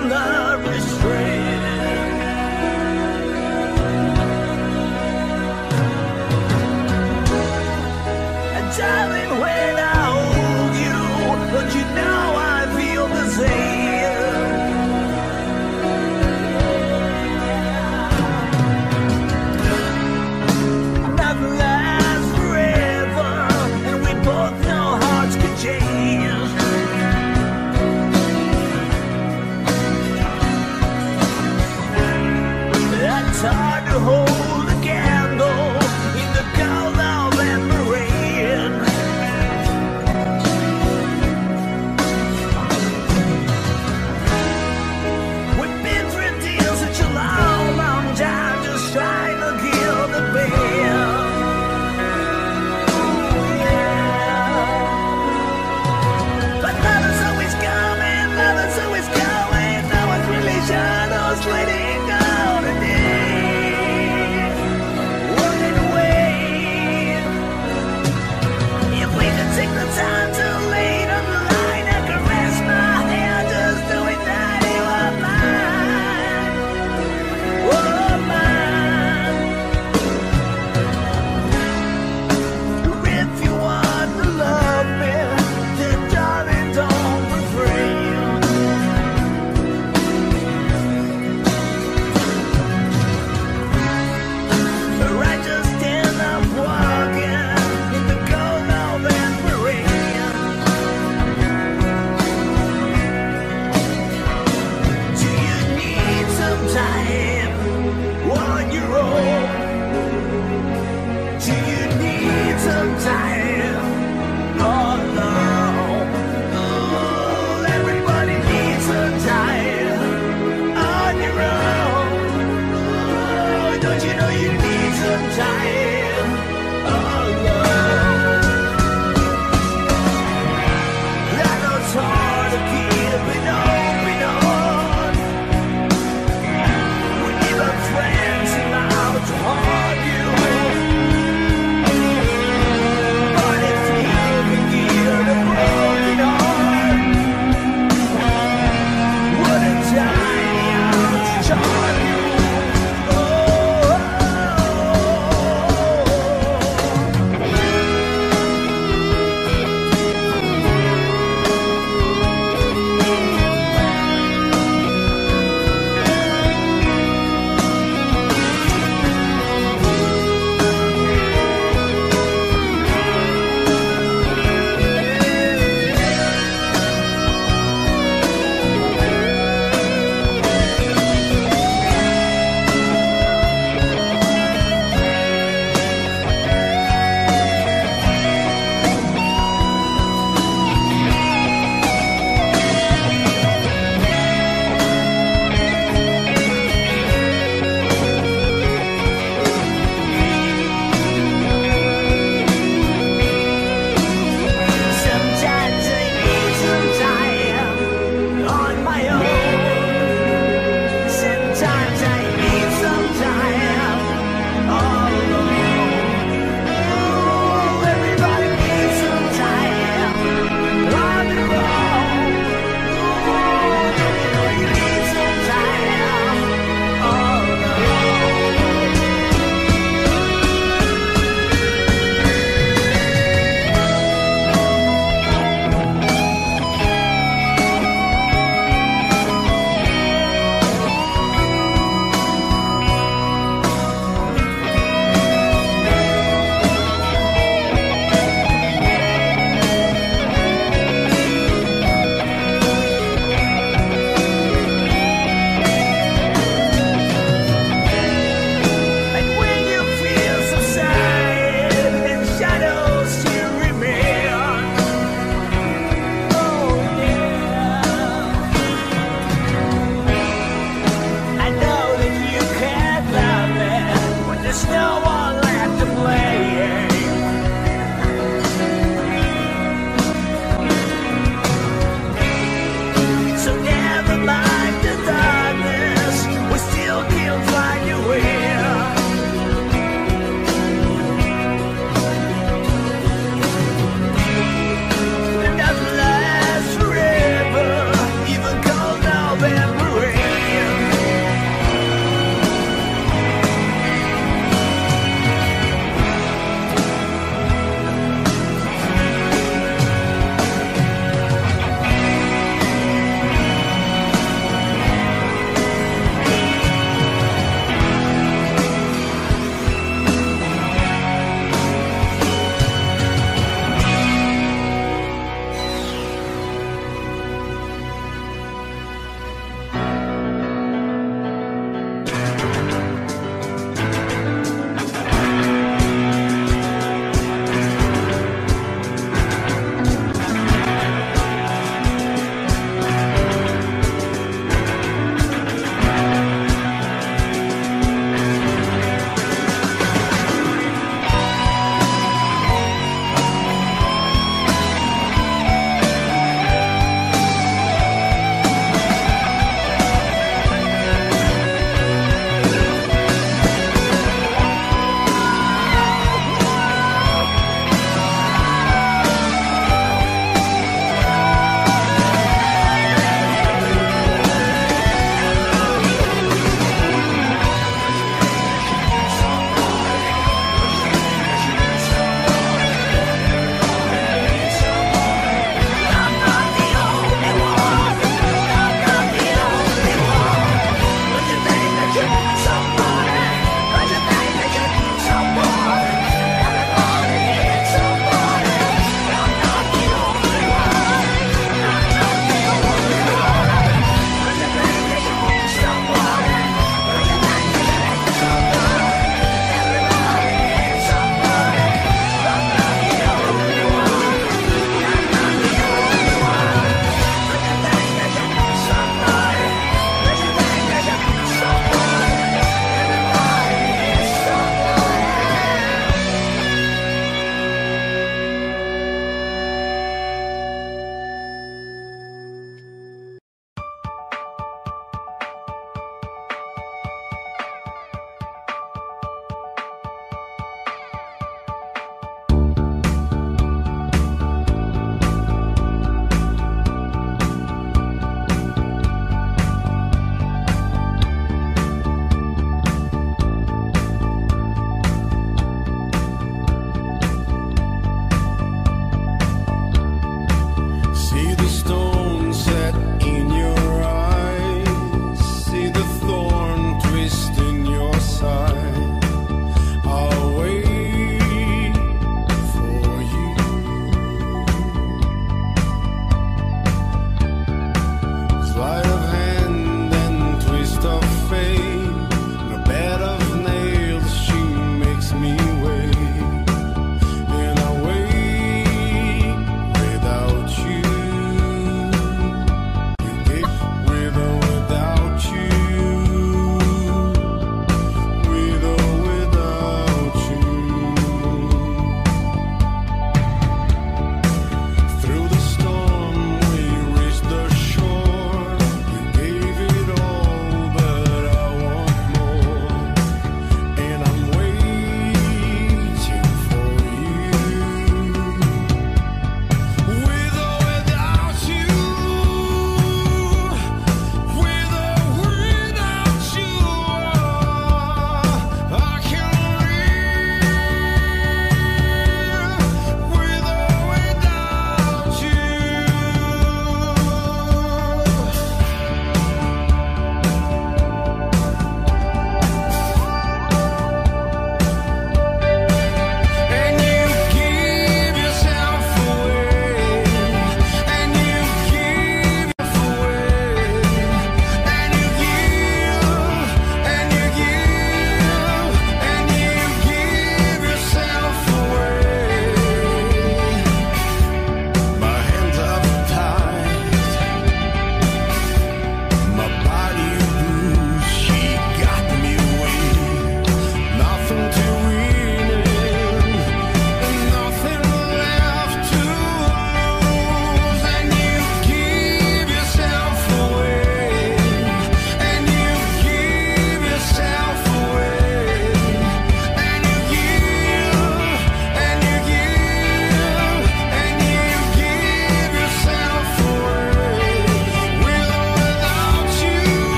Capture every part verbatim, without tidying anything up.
love restrained. And darling, when I hold you, don't you know I feel the same? Nothing lasts forever, and we both know hearts can change.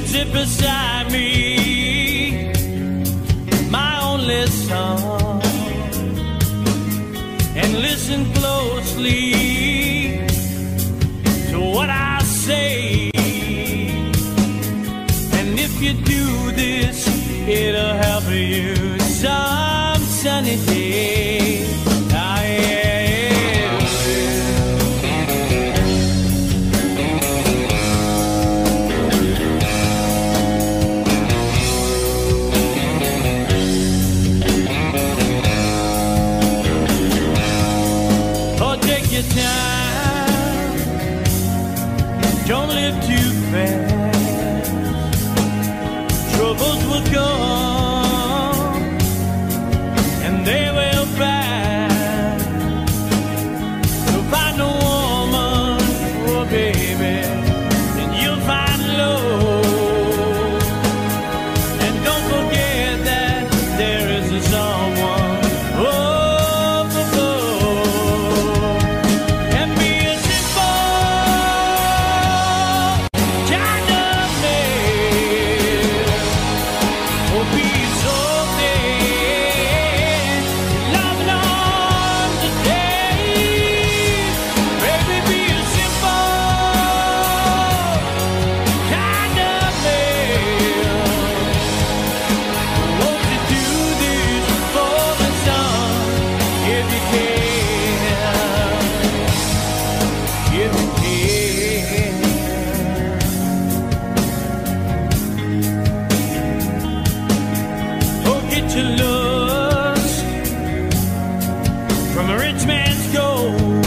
sit beside me, my only son, and listen closely to what I say. And if you do this, it'll help you some sunny day. Ah, yeah. Your time, don't live too fast. Troubles will come and they will pass. You'll find a woman, oh baby, and you'll find love. And don't forget that there is a someone, oh, from a rich man's gold.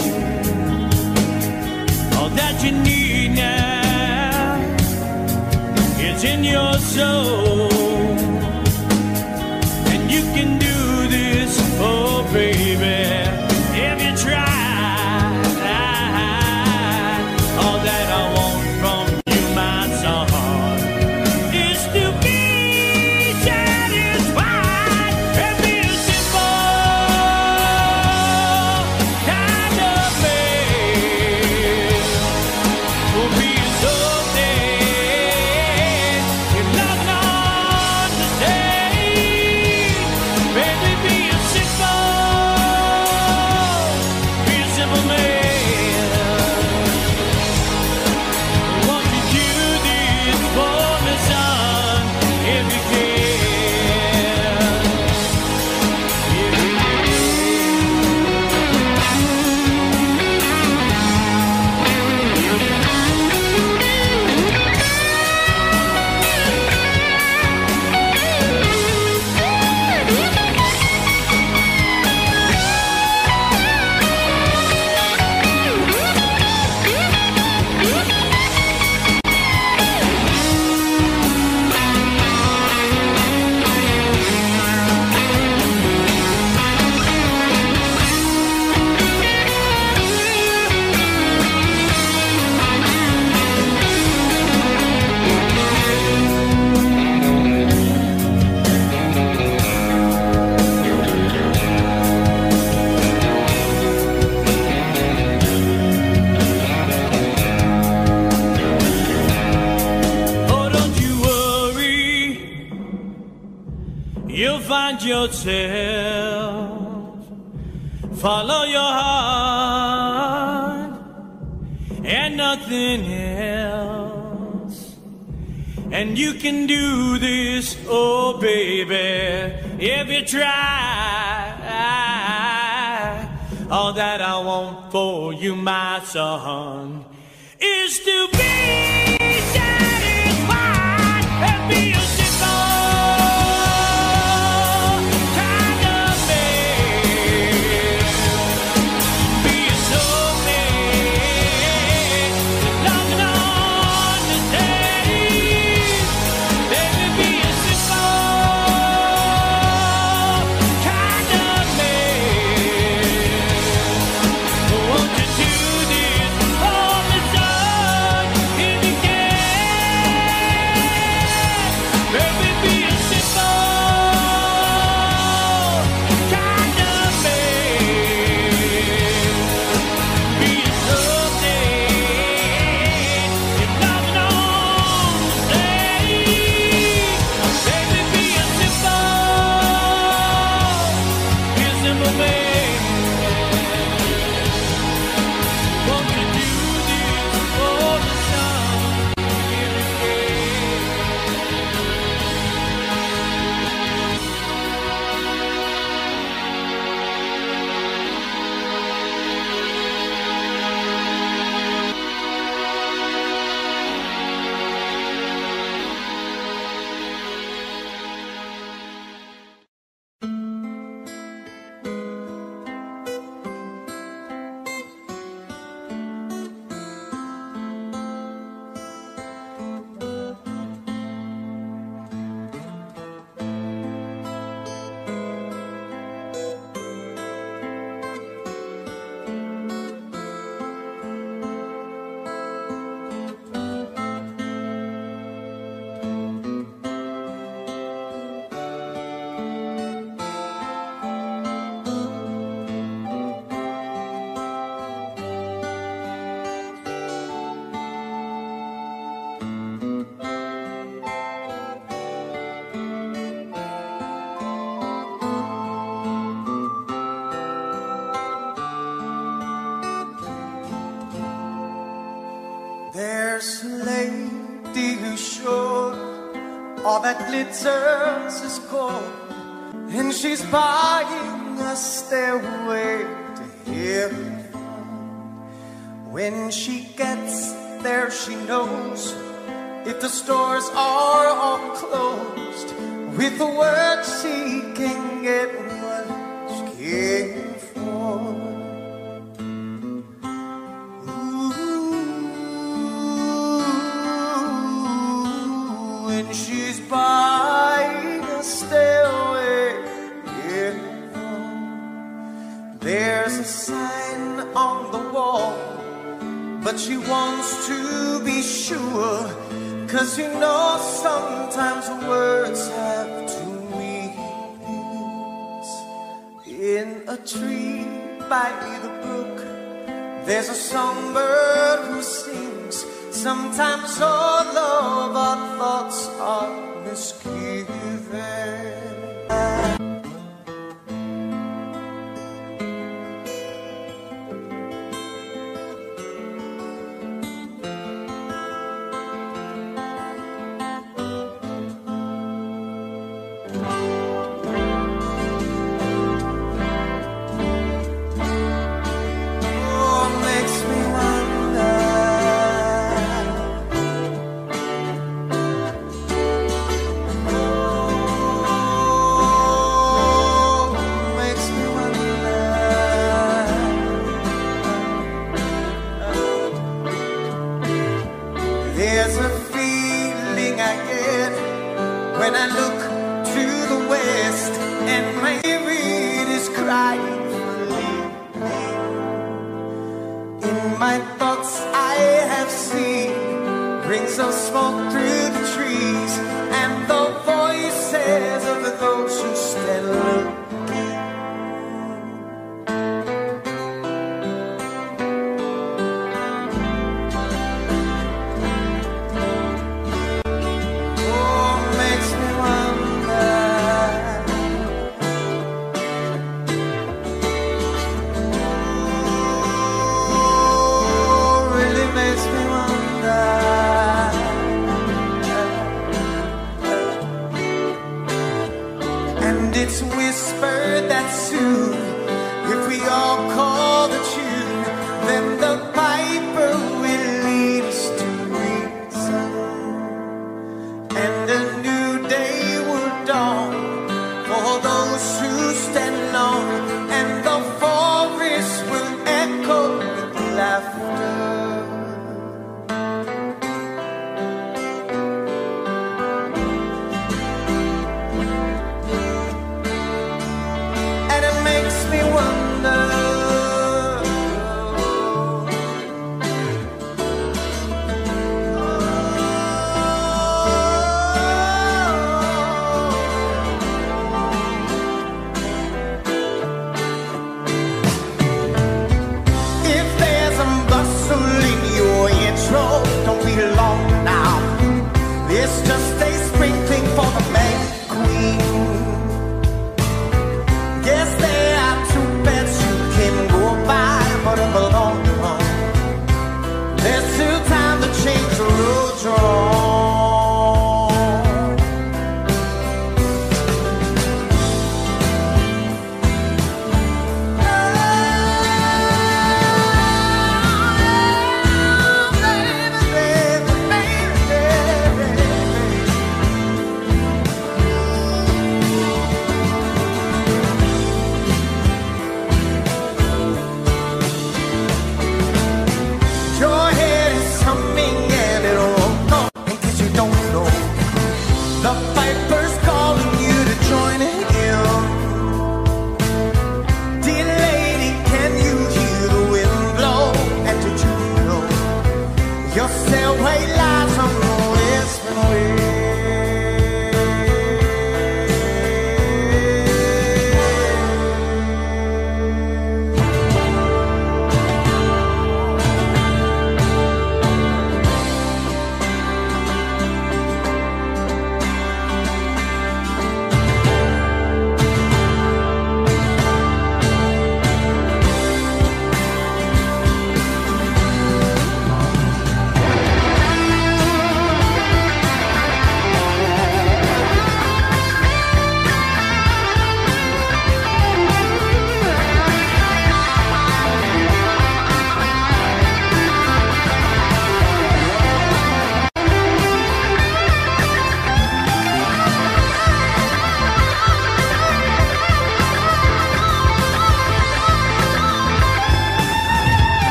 All that you need now is in your soul. And you can do this, oh baby, if you try. All that I want from you, my son, is to be satisfied and be a simple kind of man. Will be someday if not not today. Baby, be a simple, be a simple man. Won't you do this for me, son, if you can? If you You'll find yourself, follow your heart and nothing else. And you can do this, oh baby, if you try. All that I want for you, my son, is to be satisfied and be a if you can. All that glitters is gold, and she's buying a stairway to heaven. When she gets there, she knows if the stores are all closed, with the word she can get what she came for. Ooh, when she's buying a stairway, yeah. There's a sign on the wall, but she wants to be sure, 'cause you know sometimes words have two meanings. In a tree by the brook, there's a songbird who sings. Sometimes all of our thoughts are misgiven. There's a feeling I get when I look to the west, and my spirit is crying for leaving. In my thoughts I have seen rings of smoke through the trees, and the voices of those who stand looking. It's whispered that soon, if we all call the tune, then the piper will lead us to reason, and a new day will dawn for those who stand alone, and the forest will echo with laughter. Don't be long now. It's just a sprinkling for the May Queen. Yes, there are two beds you can go by, but in the long run, there's still time to change the road you're on.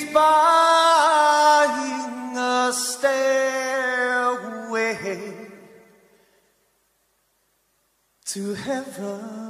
is buying a stairway to heaven.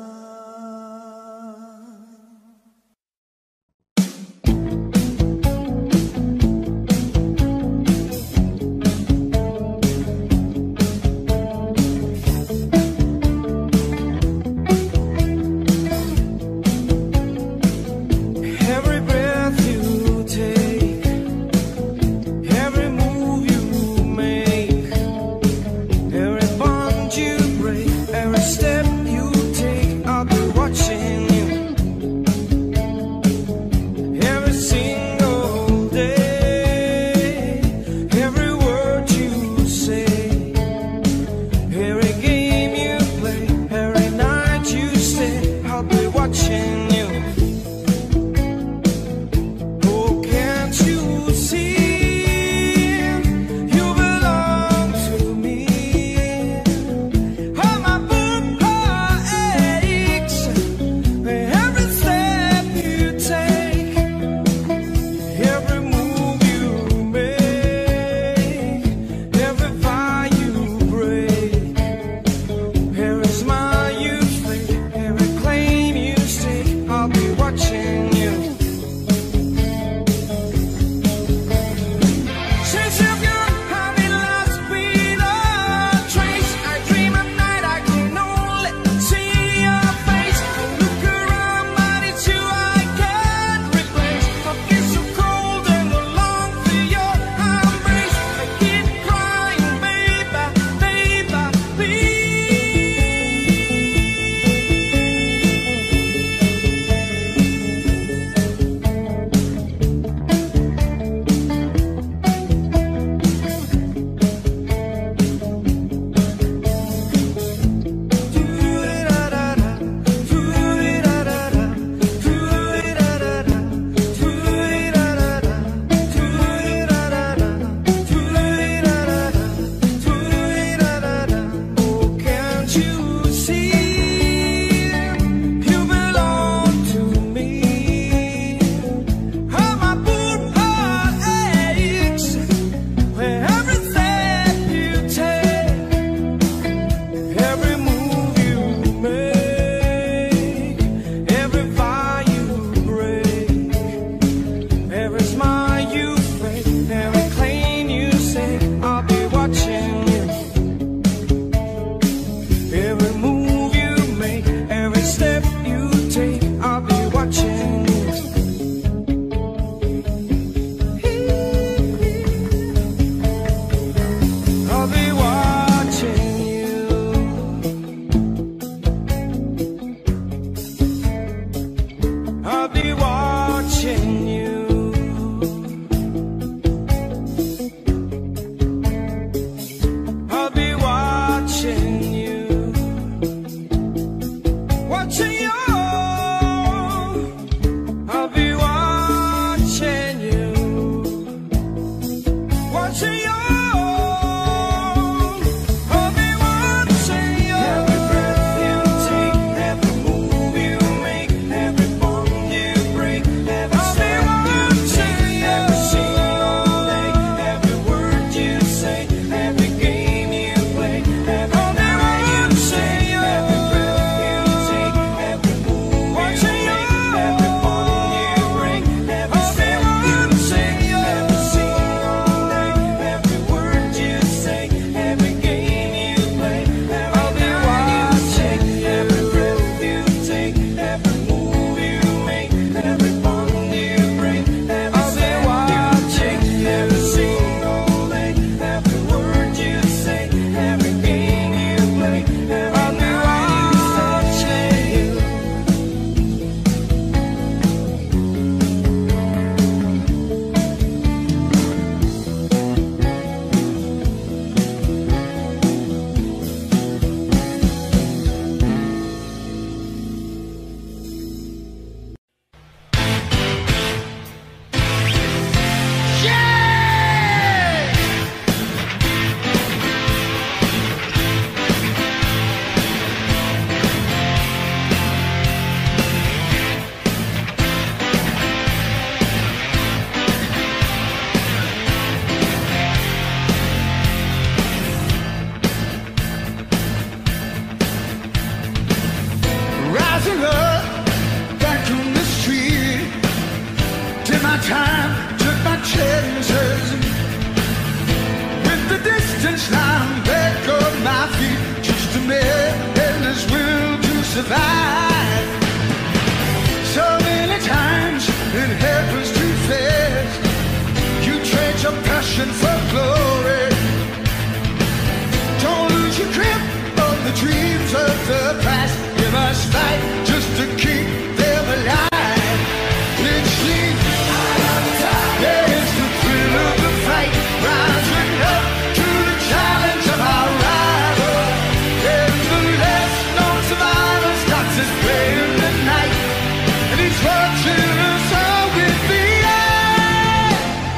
my time, took my chances. With the distance now, I'm back on my feet. Just a man and his will to survive. So many times it happens too fast. You trade your passion for glory. Don't lose your grip on the dreams of the past. You must fight just to keep them alive. It's the yeah, it's the thrill of the fight, rising up to the challenge of our rival. And the last known survivor starts his play in the night, and he's watching us all with the eye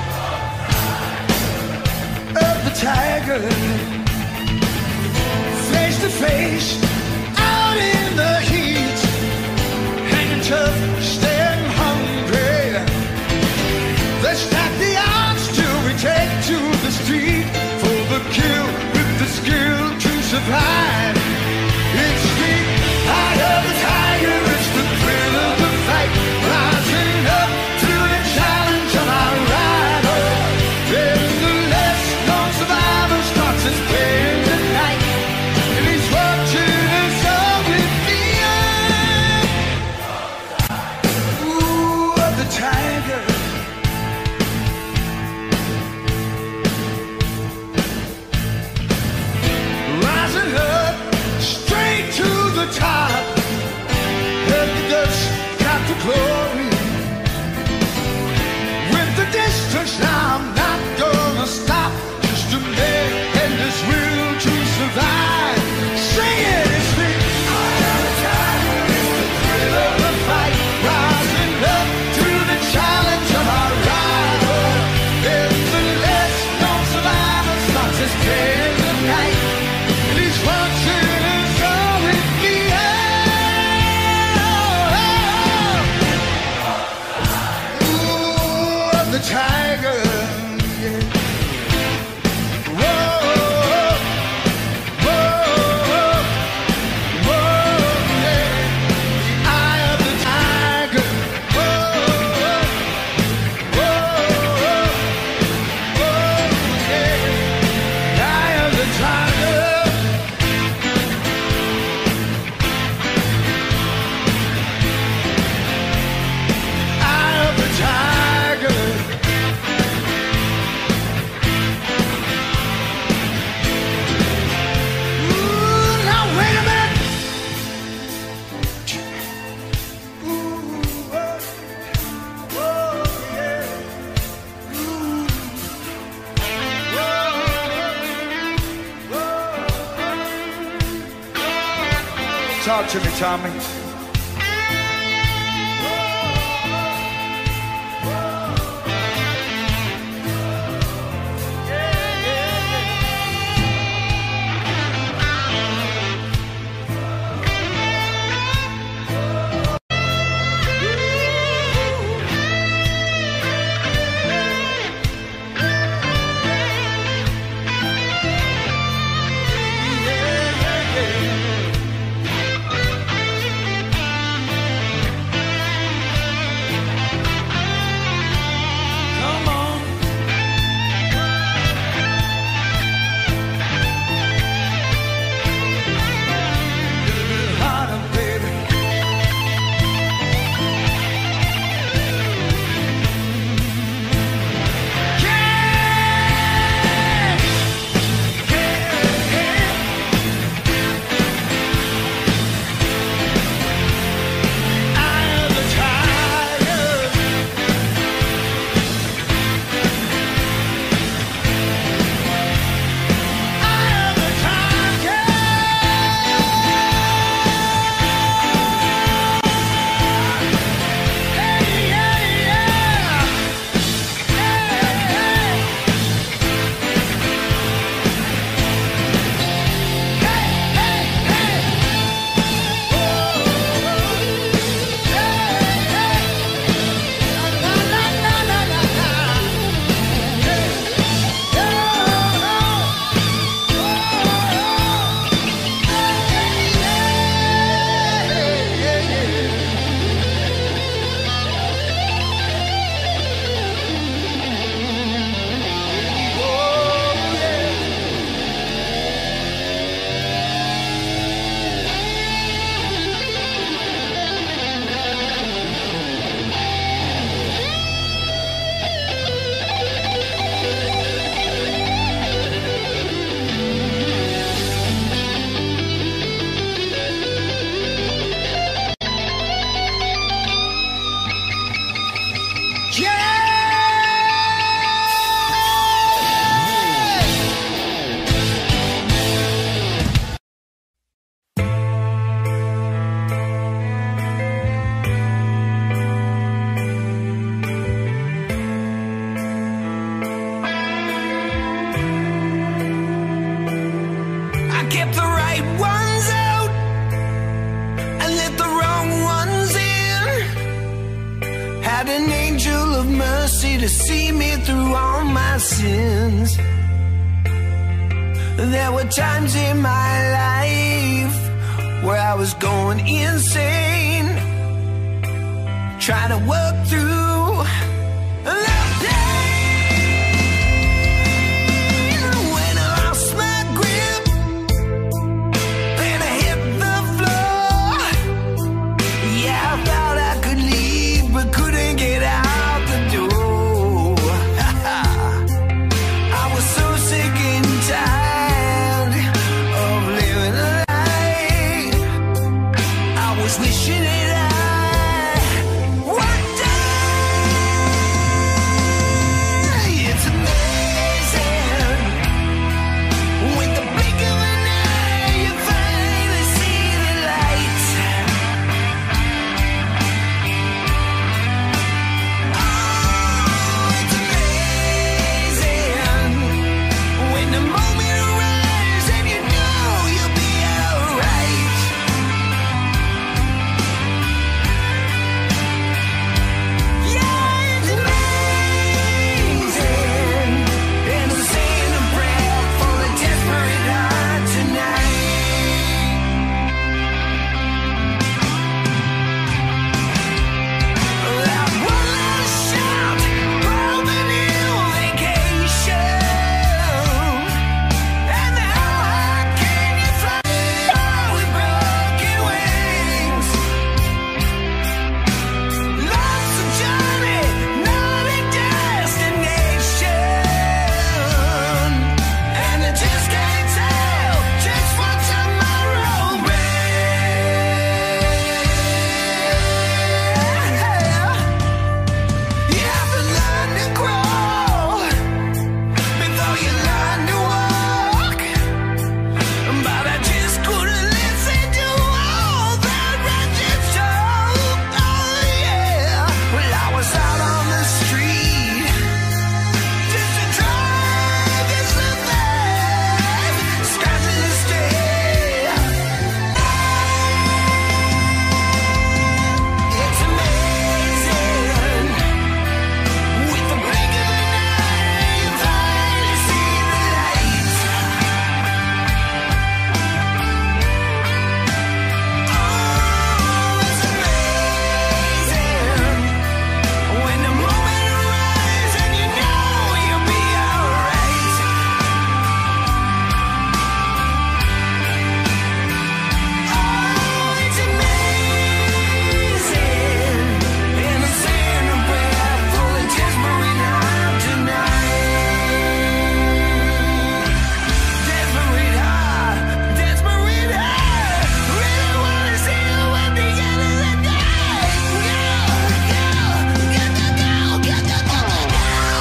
of the tiger. Face to face, out in the heat, hanging tough, staying hungry. Let's stack the odds till we take to the street for the kill with the skill to survive. It's the eye of the tiger, it's the thrill of the fight, rising up to the challenge of our rival. Then the last known survivor starts his play in the night, and he's watching us all with the eye. Ooh, of the tiger. Rising up, straight to the top, and the dust got the glory. With the distance now, I'm not gonna stop. Just a man and his will to survive. Sing it, it's the eye of the tiger, it's the thrill of the fight, rising up to the challenge of our rival. And the last known survivor starts his day in the night, and he's watching us all with the eye. Ooh, of the tiger. Yeah. Whoa, whoa, whoa, yeah. The eye of the tiger. Whoa, whoa, whoa, yeah. The eye of the tiger. Eye of the tiger. Ooh, now wait a minute. Ooh, whoa, whoa, yeah. Ooh, whoa, whoa. Talk to me, Tommy. had an angel of mercy to see me through all my sins. There were times in my life where I was going insane, trying to work through the pain. When I lost my grip and I hit the floor, yeah, I thought I could leave but couldn't get out the door. I was so sick and tired of living a lie. I was wishing that I would die. It's amazing. With the blink of an eye, you finally see the light. Oh, it's amazing. When the moment arrives and you know you'll be alright. Yeah, it's amazing. And I'm saying a prayer for a desperate heart tonight. That one last shot, rolled a new vacation. And how high can you fly with broken wings? Love's a journey, not a destination. And I just can't tell just what tomorrow brings. You have to learn to crawl before you learn to walk. But I just couldn't listen to all that wretched talk. Oh yeah. Well, I was out on the street just to try to survive, scratching the stay. It's amazing. With the blink of an eye, you finally see the light. Oh, it's amazing. When the moment arrives and you know you'll be alright. Oh, it's amazing. And I'm saying a prayer for a desperate heart tonight. Desperate heart, desperate heart. Really wanna see you at the end of the day. Go, go, go, go, go, go, go, go,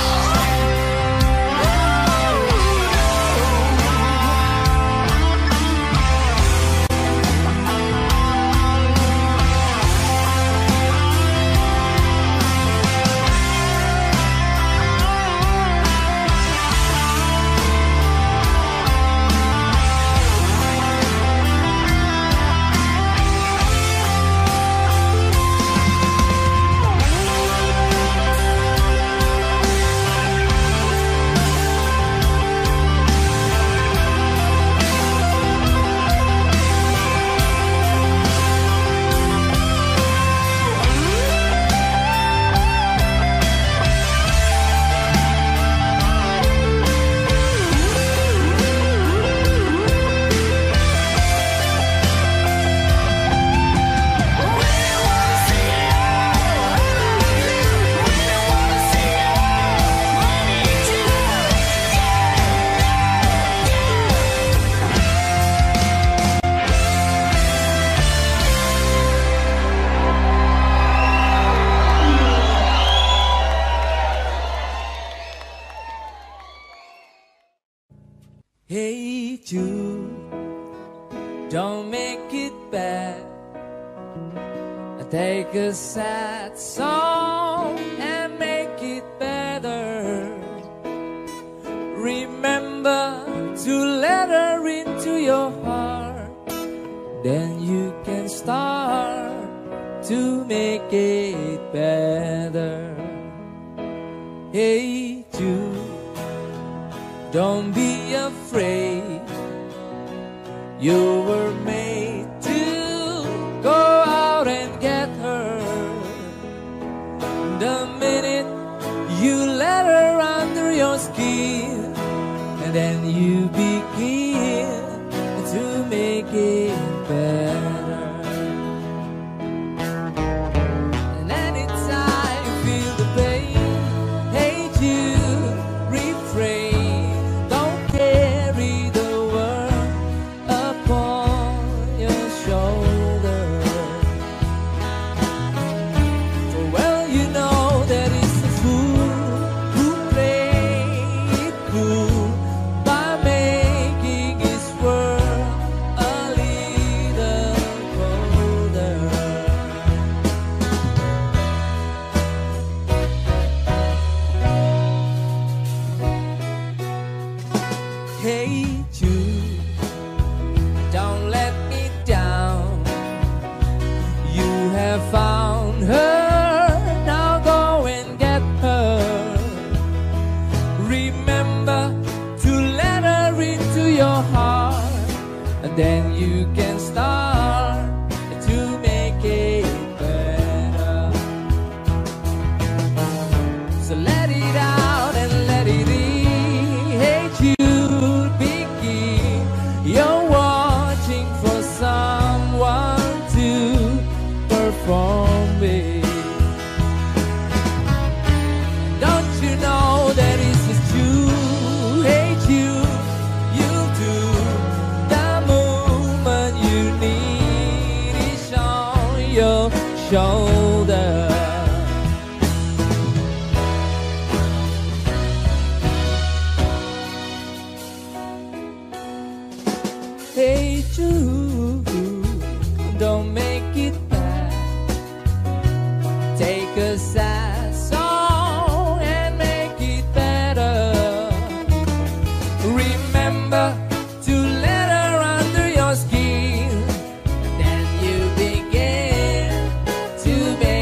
Hey Jude, don't make it bad. Take a sad song and make it better. Remember to let her into your heart. Then you can start to to make it better. Hey Jude, don't be afraid. You were made to go out and get her. The minute you let her under your skin, and then you begin to make it better. And anytime you feel the pain, hey Jude, refrain. Don't carry the world upon your shoulder. For well you know that it's a fool who plays it cool by making his world a little colder. Hey Jude, don't let me down. You have found her, now go and get her. Remember to let her into your heart, and then you can start to make it better. So let it out and let it in. Hey Jude, begin. You're watching for someone to perform it. Don't you know that it's just you? Hey Jude, you do. The moment you need is on your shoulder. Hey Jude, don't make it bad. Take a sad song and make it better. Remember to let her under your skin, and then you begin to make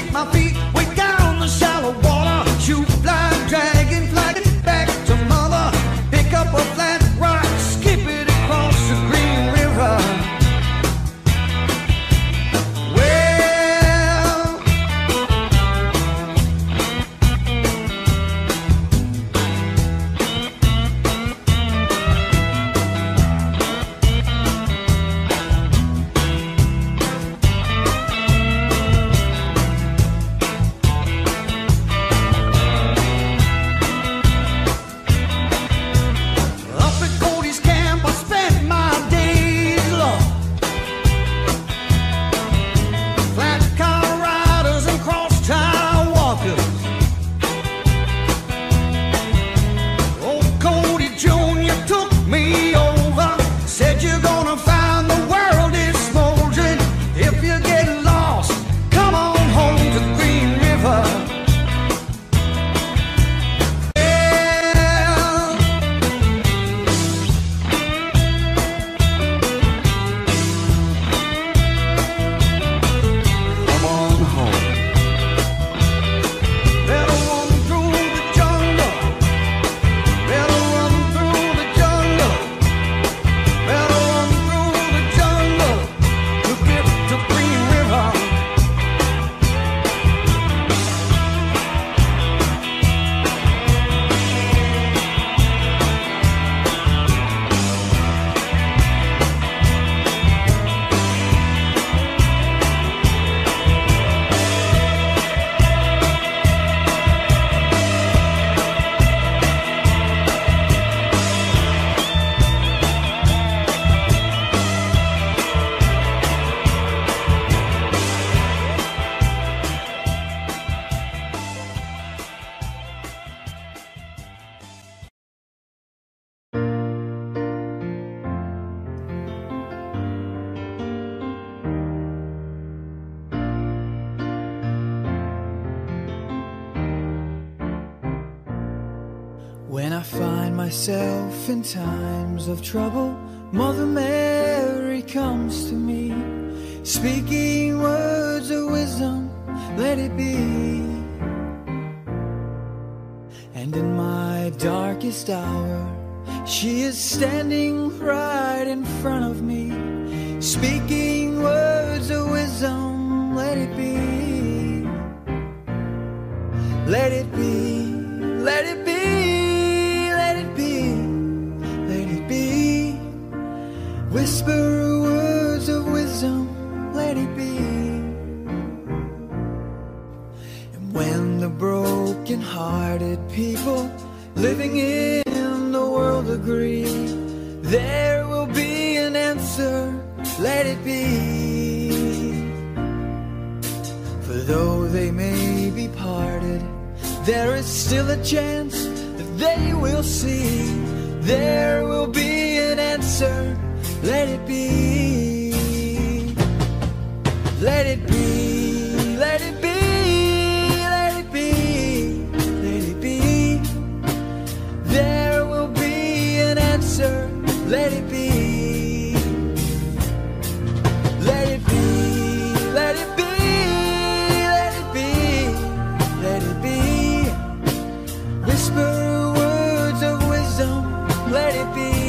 my feet way down the shallow water. Shoot, fly, dragon, fly it back to mother. Pick up a flat rock, skip it across the Green River. When I find myself in times of trouble, Mother Mary comes to me, speaking words of wisdom, let it be. And in my darkest hour, she is standing right in front of me, speaking words of wisdom, let it be. Let it be, let it be. Whisper words of wisdom, let it be. And when the broken-hearted people living in the world agree, there will be an answer, let it be. For though they may be parted, there is still a chance that they will see. There will be an answer, let it be, let it be, let it be, let it be, let it be. There will be an answer, let it be, let it be, let it be, let it be, let it be. Whisper words of wisdom, let it be.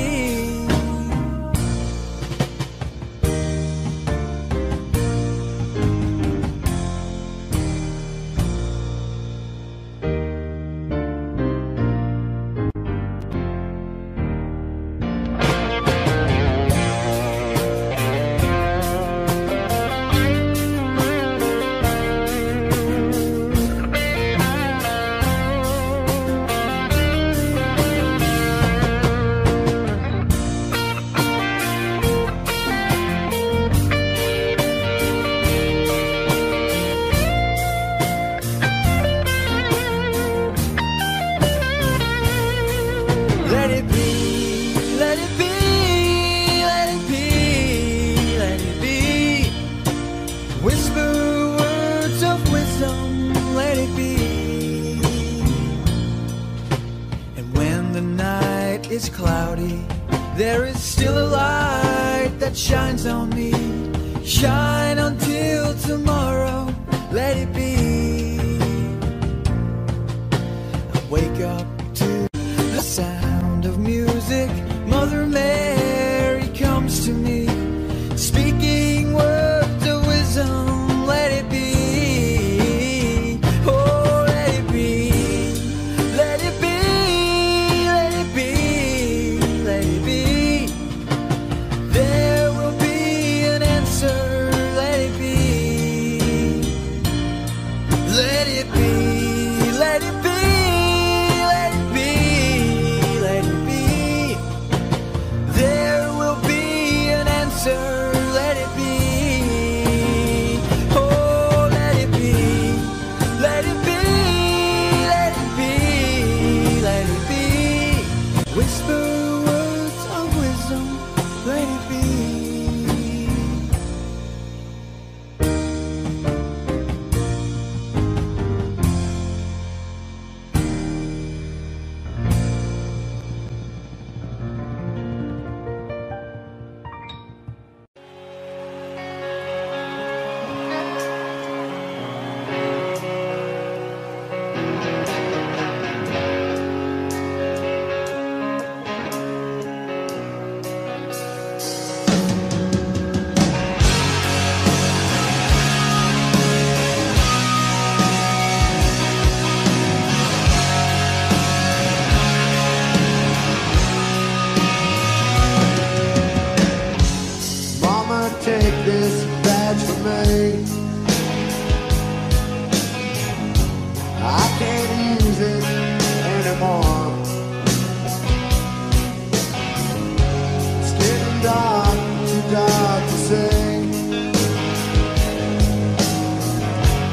Is cloudy, there is still a light that shines on me. Shine until tomorrow, let it be.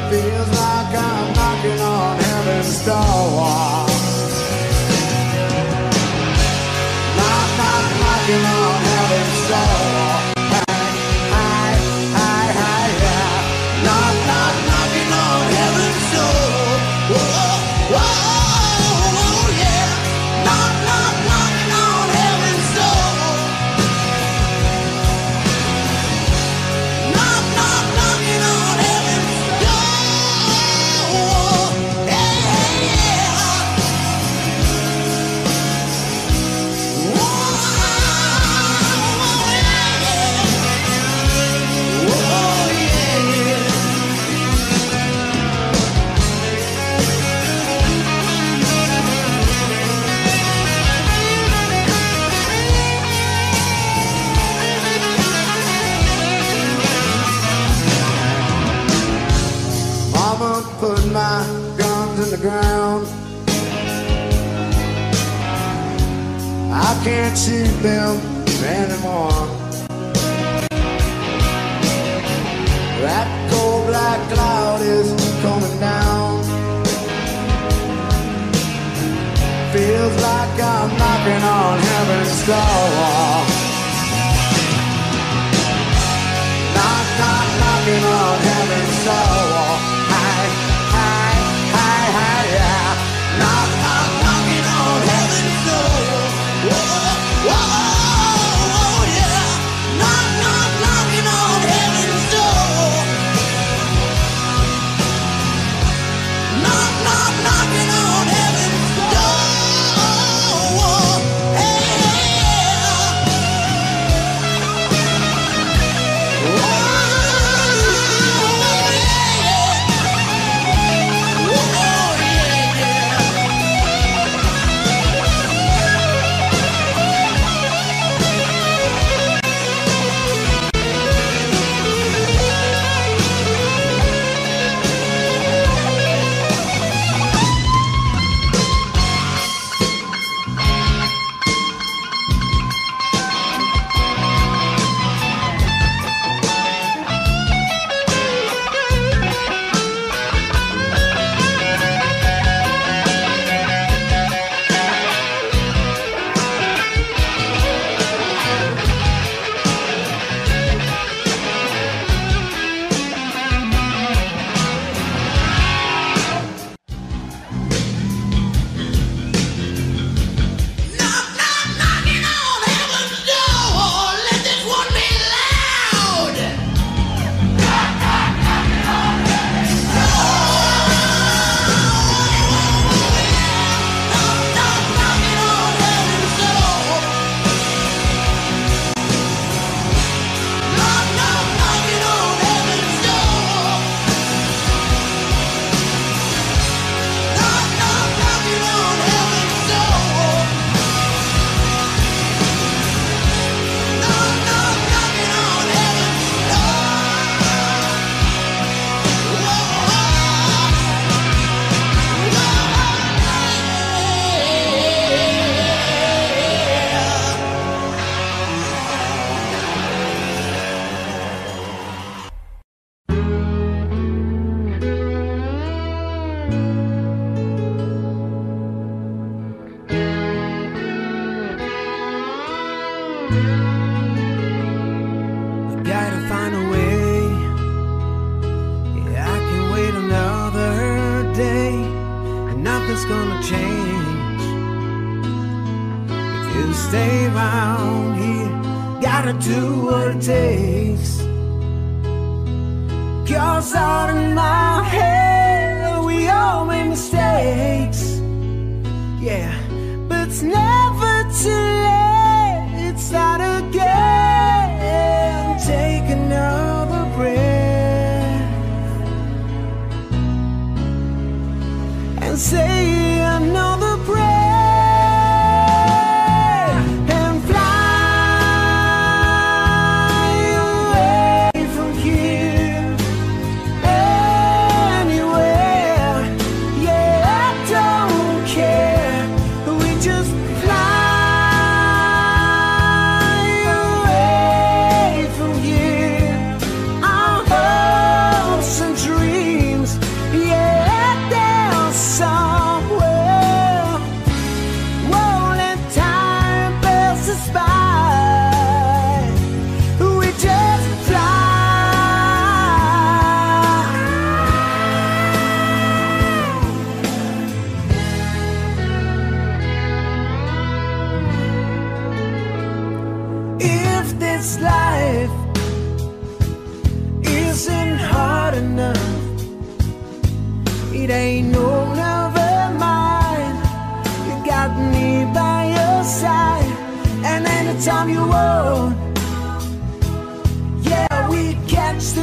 Feels like I'm knocking on heaven's door. Knock, knock, knocking on heaven's door. Hi, hi, hi, yeah. Knock, knock, knocking on heaven's door. Whoa, whoa, yeah. Knock, knock, knocking on heaven's door. Knock, knock, knocking on heaven's door. Hey, hey, yeah. Whoa, yeah. Whoa, yeah. Mama put my guns in the ground. I can't shoot them anymore. That cold black cloud is coming down. Feels like I'm knocking on heaven's door. Knock, knock, knocking on heaven's door. Hi, hi, hi, hi, yeah. Knock, knock, knocking on heaven's door. Whoa, whoa, yeah. Knock, knock, knocking on heaven's door. Knock, knock, knocking on heaven's door. Hey, stay around here, gotta do what it takes. 'Cause out in my head we all make mistakes. Yeah, but it's never too late. It's start again. Take another breath and say another prayer. Dreams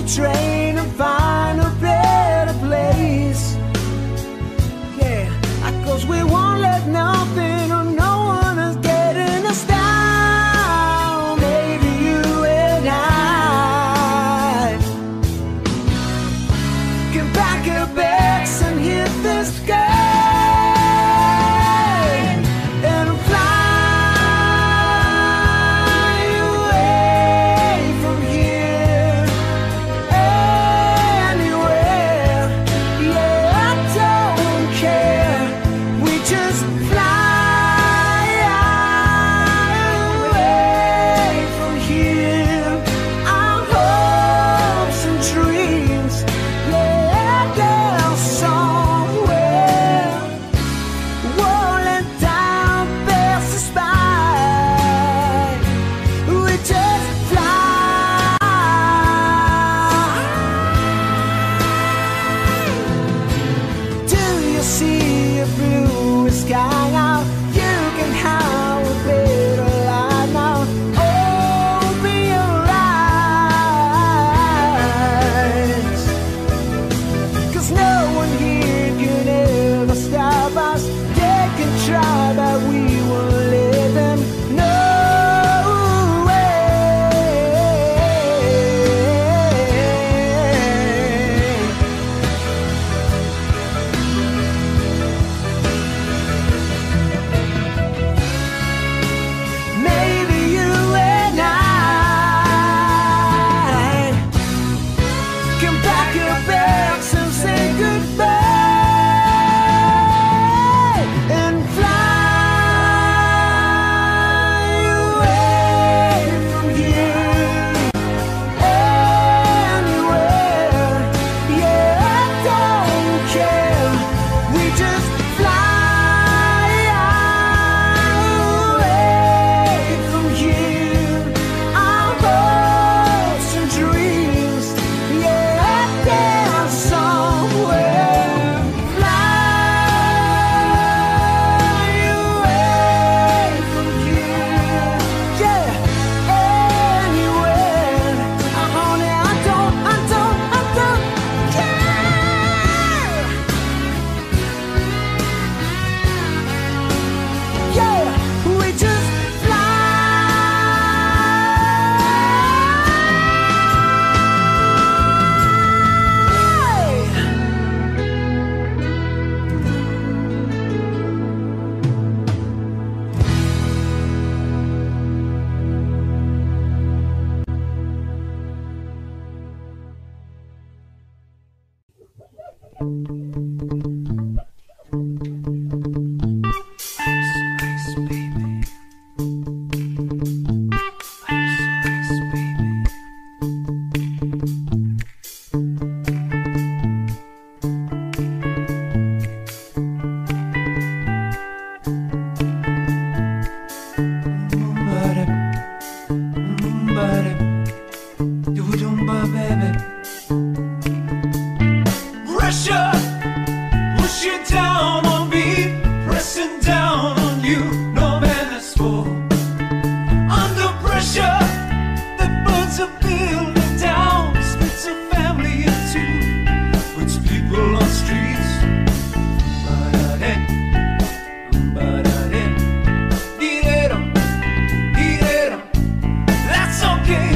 the train and find a better place. Yeah, cause we won't let nothing or no one is getting us down. Maybe you and I can pack our bags and hit the sky.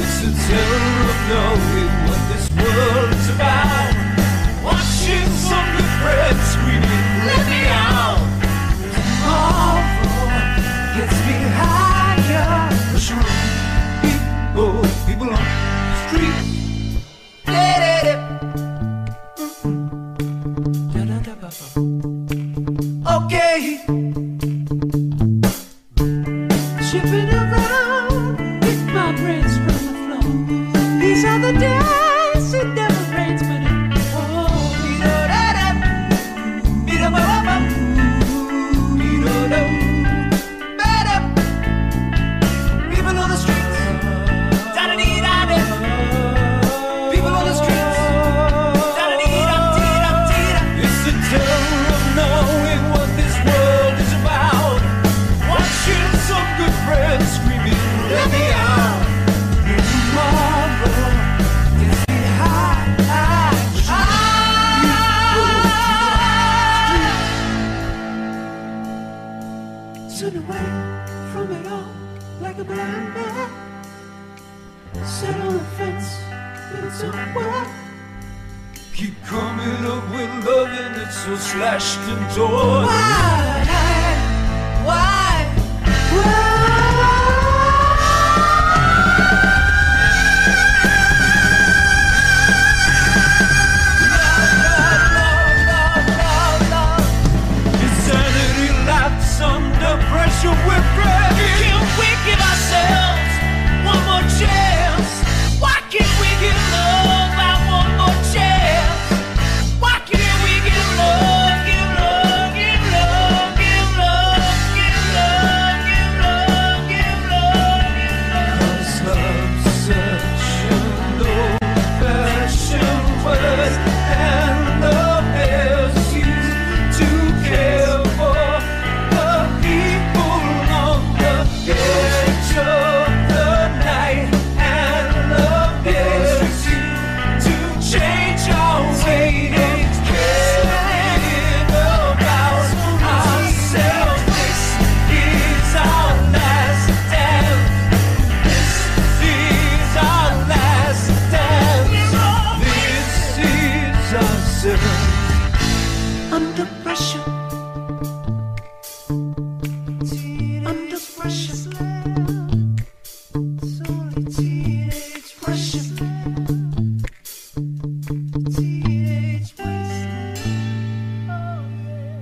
Knowing what this world's about, watching some keep coming up with love and it's so slashed and torn. Why? Why? Why? Insanity lapse under pressure with breath. Can we give ourselves one more chance? Why can't we give love out one more chance? Why can't we give love, give love, give love, give love, give love, give love, give love, give love? 'Cause love's such an old-fashioned word, and love is used to care for the people on the edge of the night, and love is used to change our ways, caring about ourselves. This is our last dance. This is our last dance. This is ourselves. Under pressure, under pressure, it's only teenage pressure, teenage pressure. Oh yeah.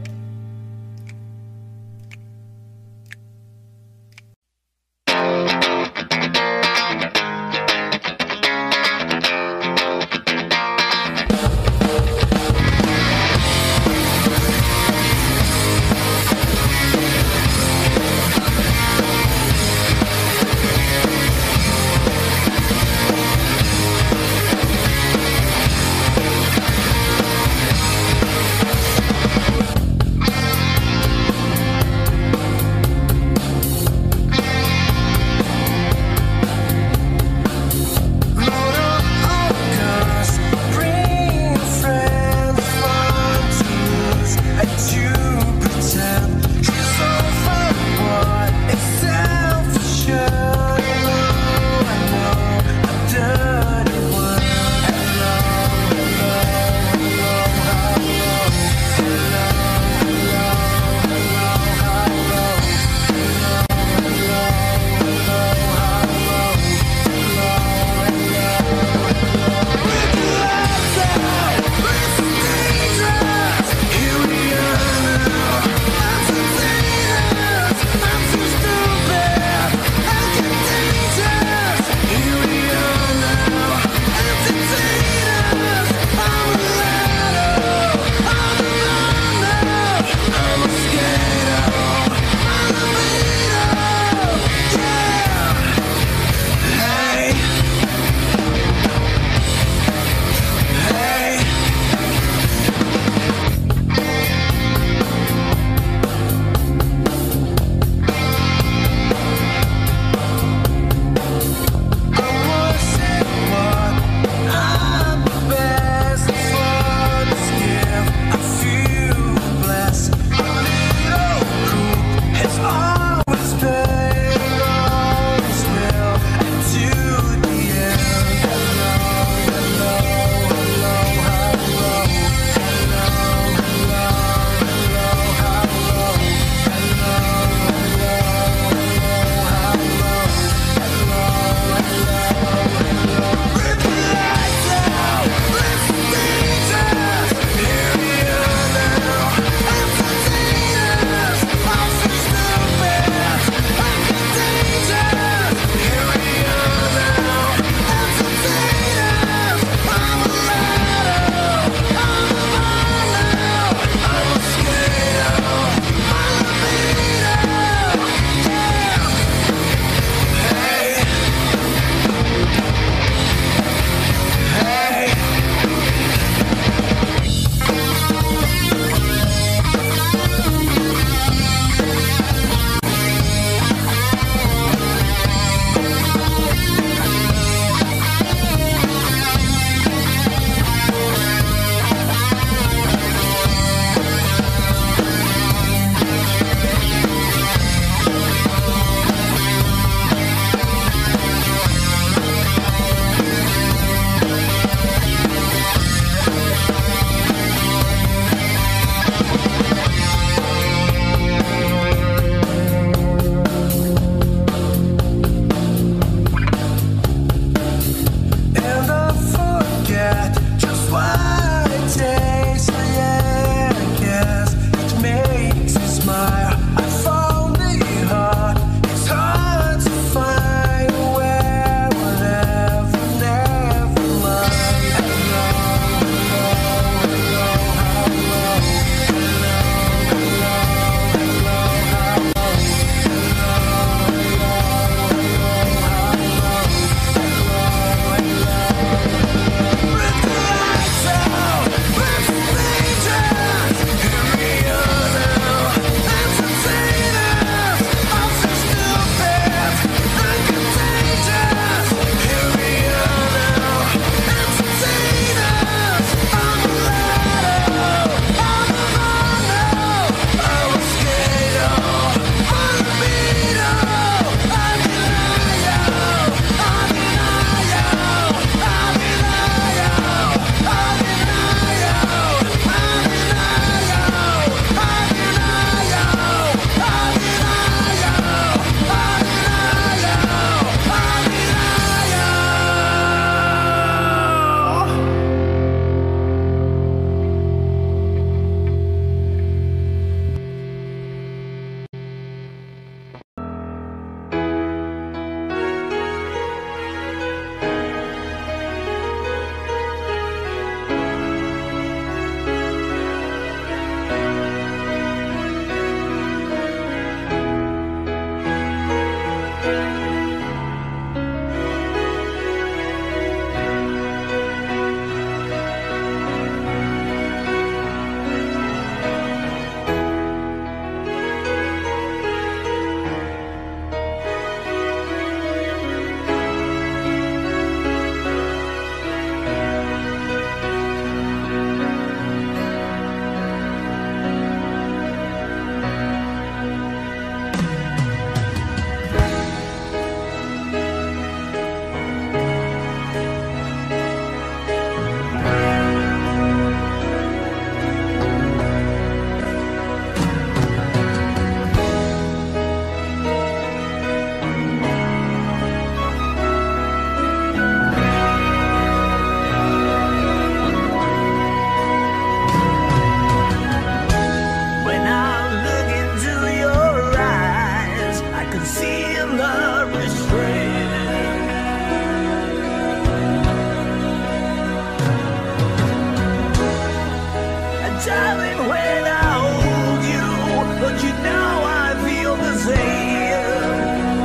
darling, when I hold you, but you know I feel the same.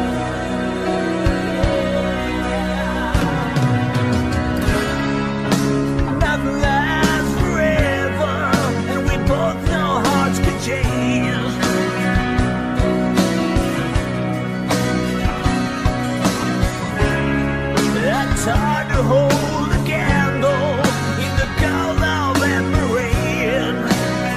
Nothing lasts forever, and we both know hearts can change. It's hard to hold a candle in the cold of the rain.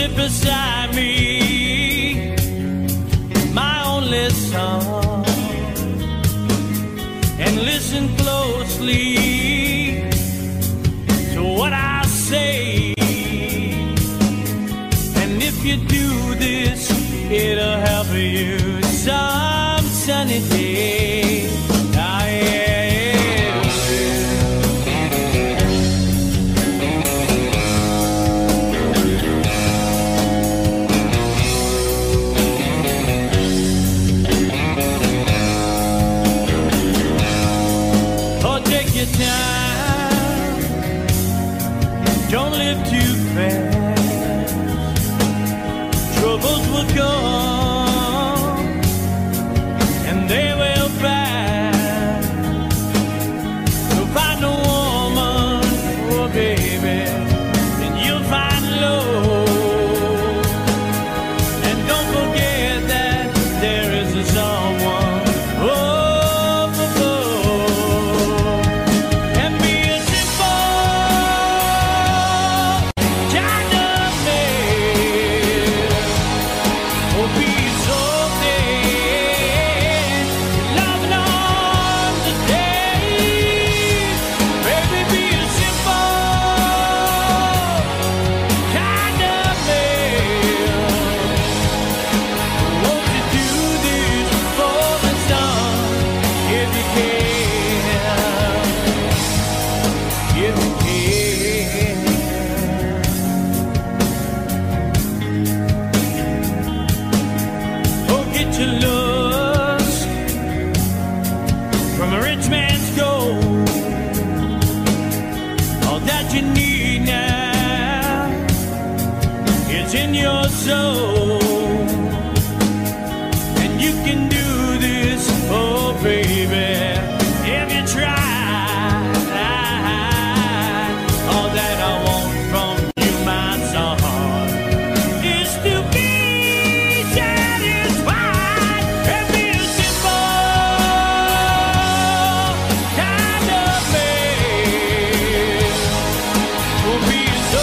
sit beside me, my only son, and listen closely to what I say. And if you do this, it'll help you some sunny day. Ah, yeah. Time. Don't live too fast. Troubles will come and they will pass. You'll find a woman, oh baby, and you'll find love. And don't forget that there is a someone. Oh, in your soul, and you can do this, oh baby, if you try. All that I want from you, my son, is to be satisfied and be a simple kind of man. Will be so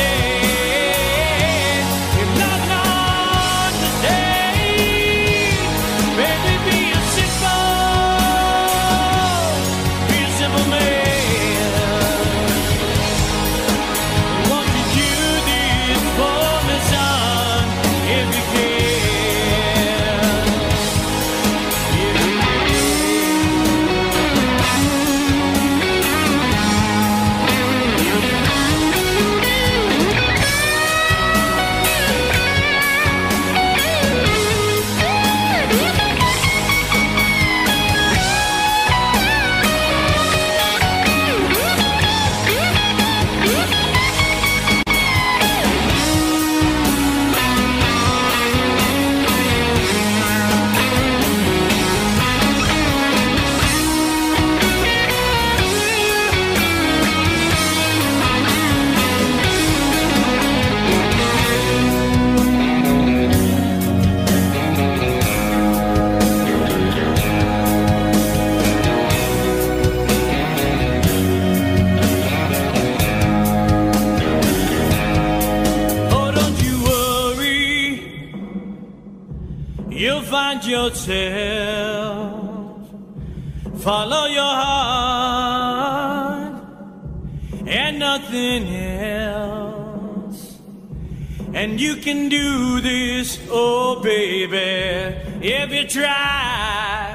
you'll find yourself. Follow your heart and nothing else. And you can do this, oh baby, if you try.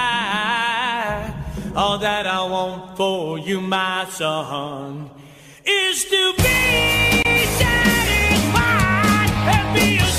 All that I want for you, my son, is to be satisfied and be a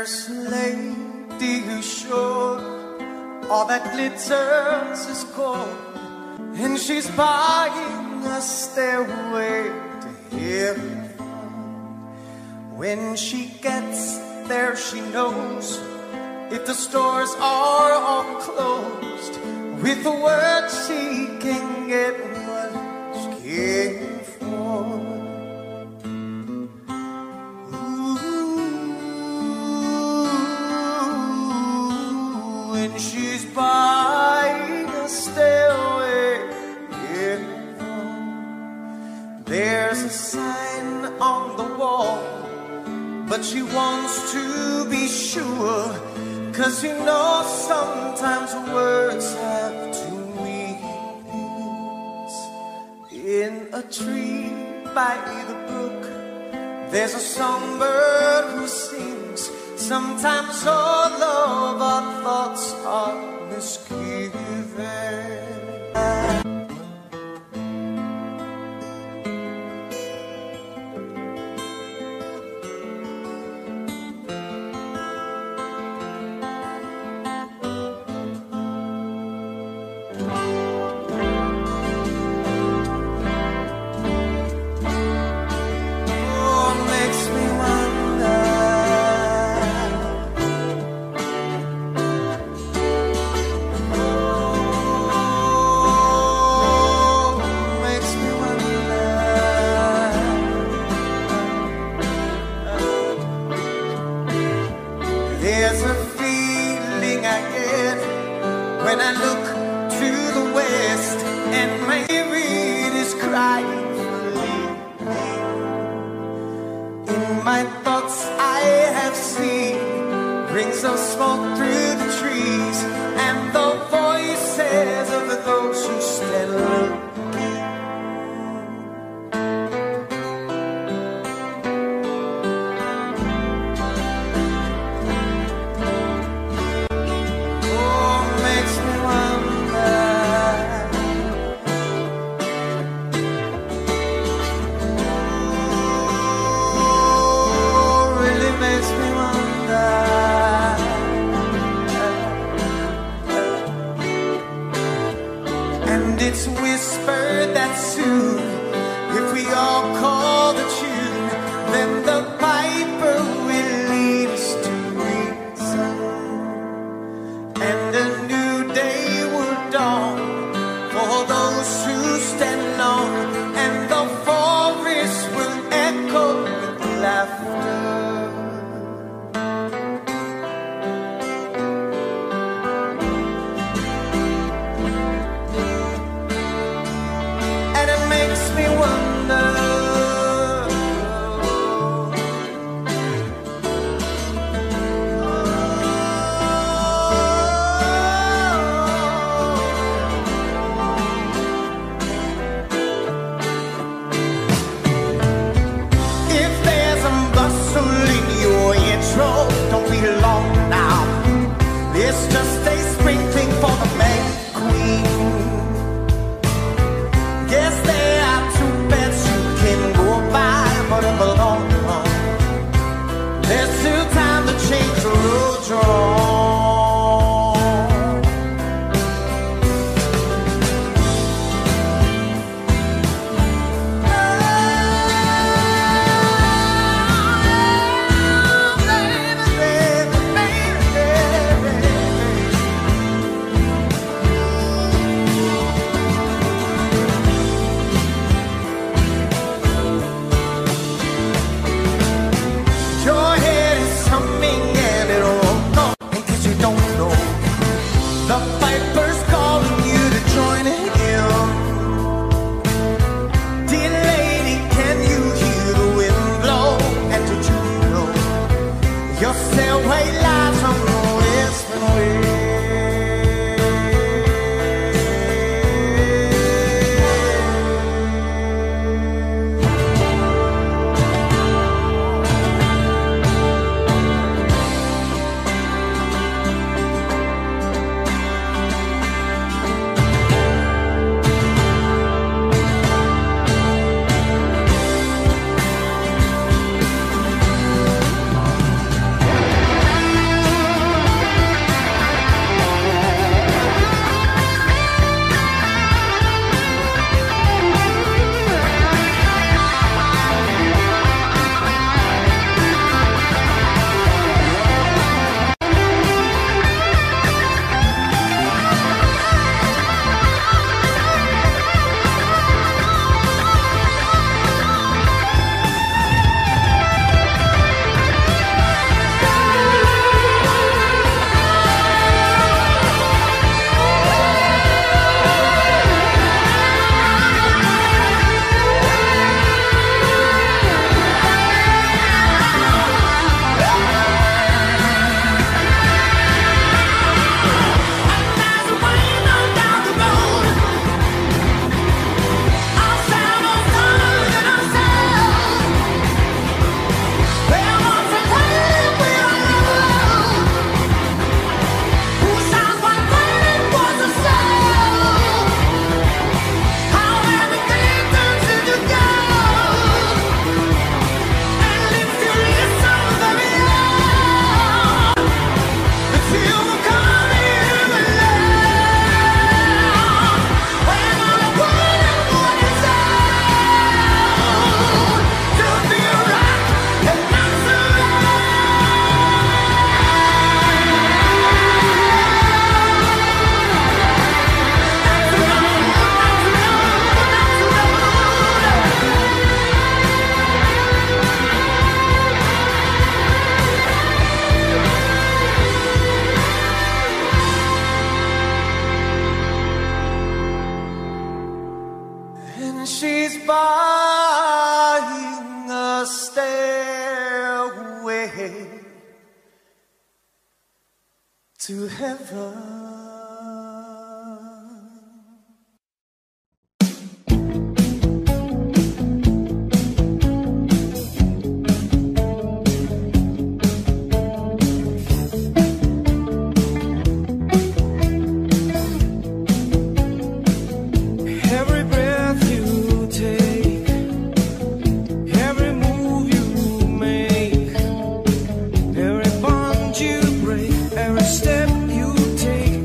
There's a lady who's sure all that glitters is gold, and she's buying a stairway to heaven. When she gets there, she knows if the stores are all closed, with the word she can get what she came for. Ooh, and she's buying a stairway in front. There's a sign on the wall, but she wants to be sure, 'cause you know sometimes words have two meanings. In a tree by the brook, there's a songbird who sings. Sometimes all of our thoughts are misgiven. There's a feeling I get when I look to the west, and my spirit is crying for leaving. In my thoughts I have seen rings of smoke through the trees, and the voices of those who stand looking. Makes me wonder. to heaven. Every breath you take, every move you make, every bond you break, every step you take,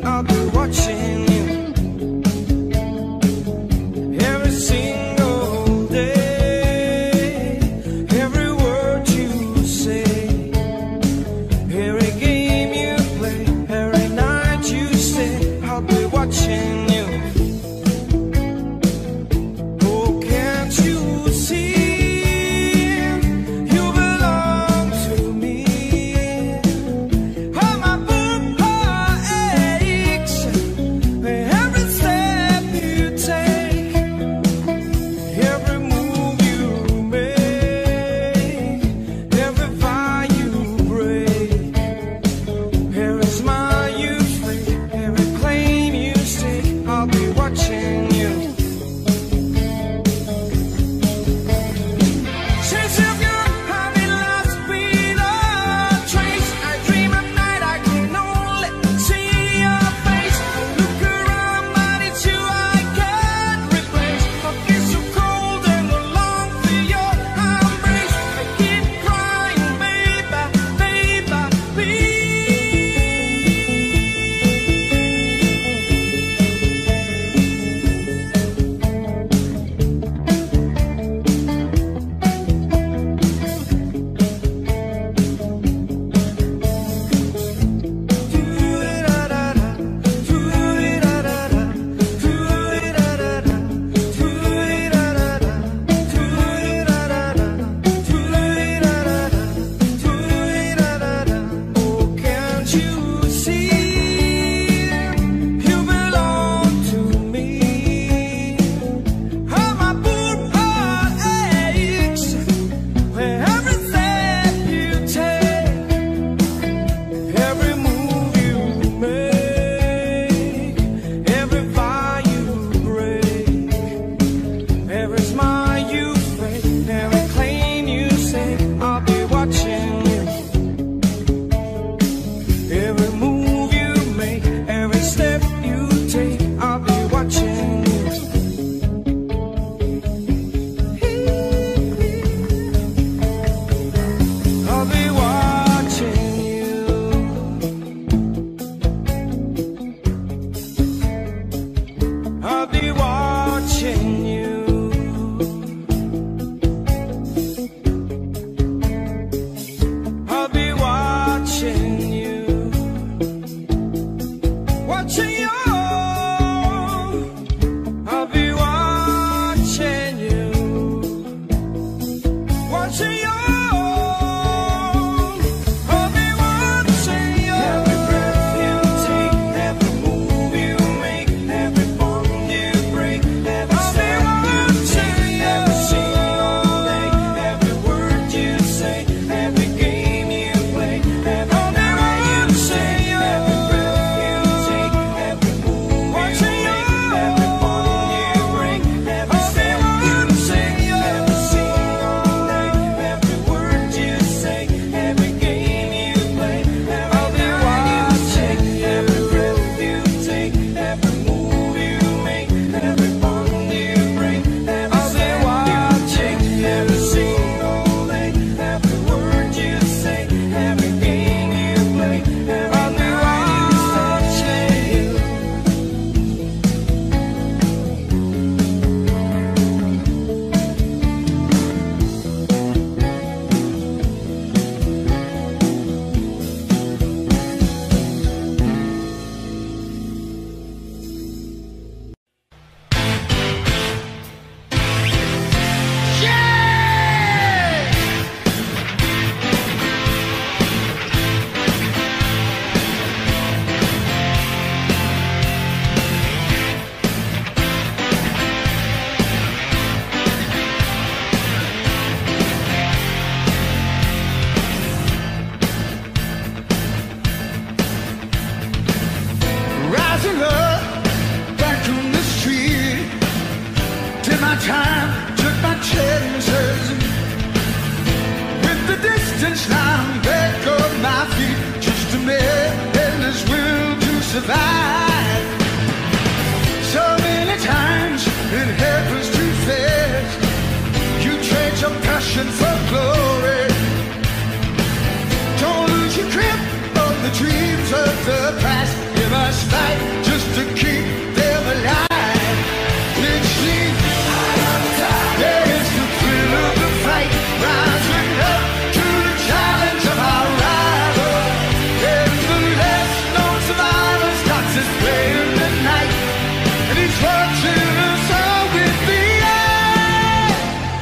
survive. So many times it happens too fast. You trade your passion for glory. Don't lose your grip on the dreams of the past. You must fight just to keep them alive. It's the eye of the tiger. There is the thrill of the fight, rising up to the challenge of our rival. And the last known survivor starts his play in the night, and he's watching us all with the eye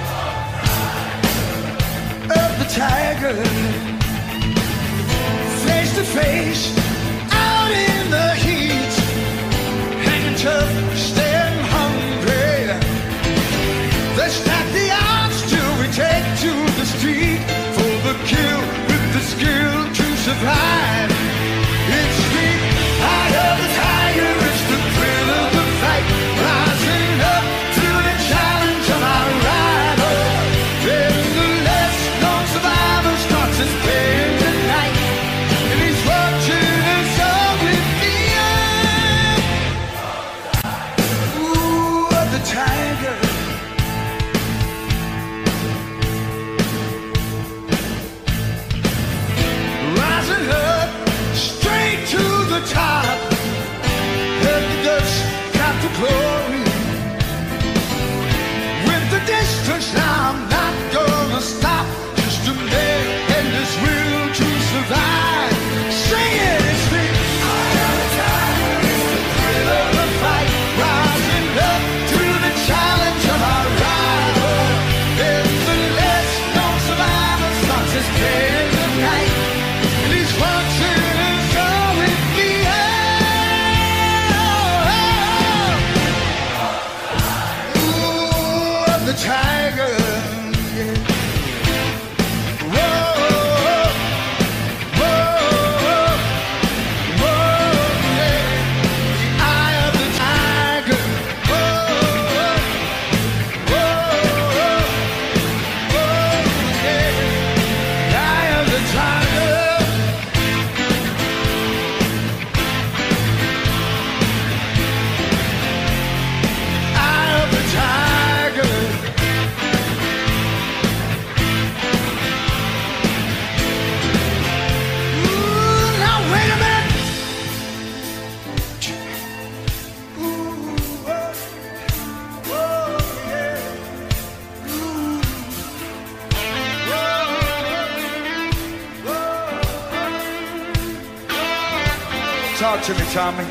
of the tiger. Face to face, out in the heat, hanging tough, staying hungry. Let's stack the odds till we take to the street for the kill with the skill to survive. It's the eye of the tiger, it's the thrill of the fight, rising up to the challenge of our rival. Then the last known survivor starts his play in the night, and he's watching us all with the eye. Ooh, of the tiger. Rising up, straight to the top, and the dust got the glory. With the distance now, I'm not gonna stop, just a man and his will to survive. Sing it, it's the eye of the tiger, it's the thrill of the fight, rising up to the challenge of our rival. And the last known survivor starts his play in the night, and he's watching us all with the eye. Ooh, of the tiger. Yeah. Whoa, whoa, whoa, yeah. The eye of the tiger. Whoa, whoa, whoa, yeah. The eye of the tiger. Eye of the tiger. Ooh, now wait a minute. Ooh, oh, oh, yeah. Ooh, whoa, whoa. Talk to me, Tommy.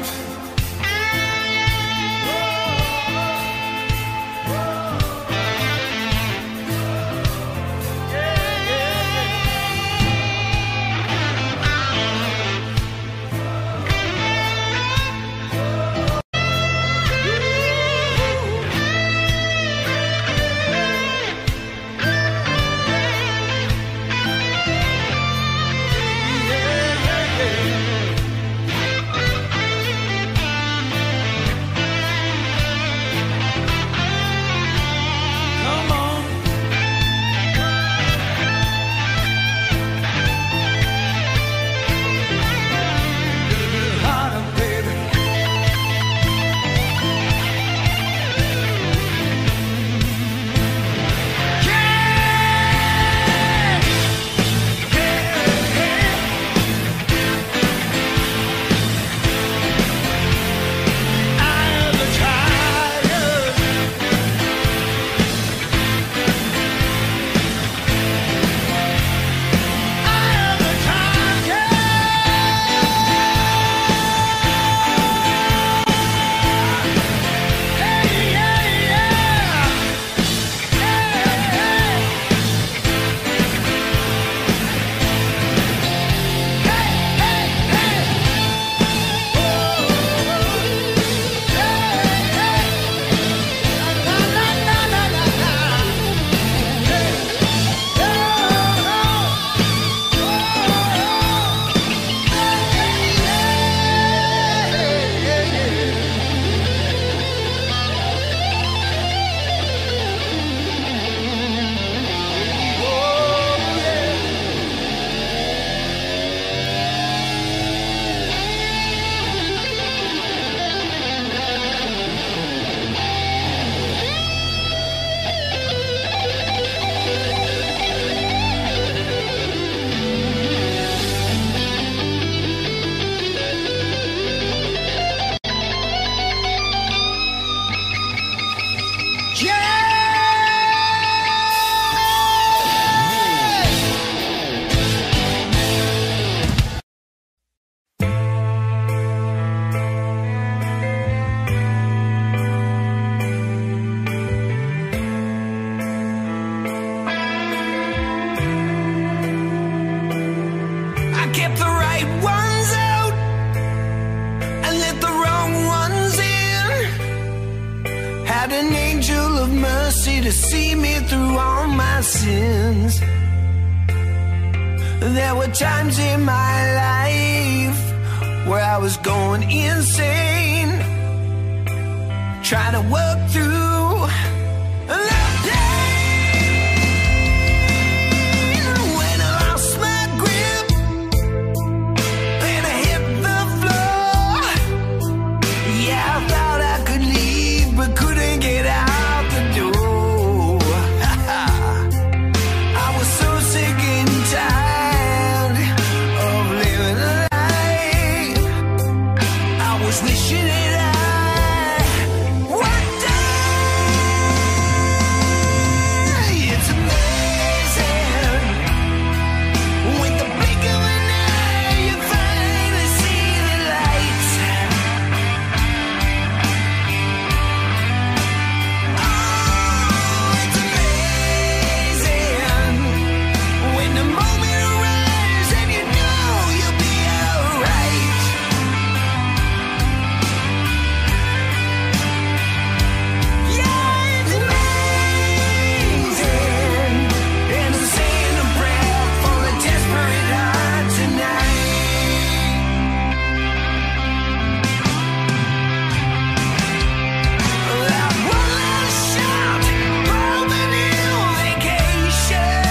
see me through all my sins. There were times in my life where I was going insane, trying to work through the pain. When I lost my grip and I hit the floor, yeah, I thought I could leave but couldn't get out the door. I was so sick and tired of living a life. I was wishing that I would die. It's amazing. With the blink of an eye, you finally see the light. Oh, it's amazing. When the moment arrives and you know you'll be alright. Yeah, it's amazing. And I'm saying a prayer for a desperate heart tonight. That one last shot for the new vacation.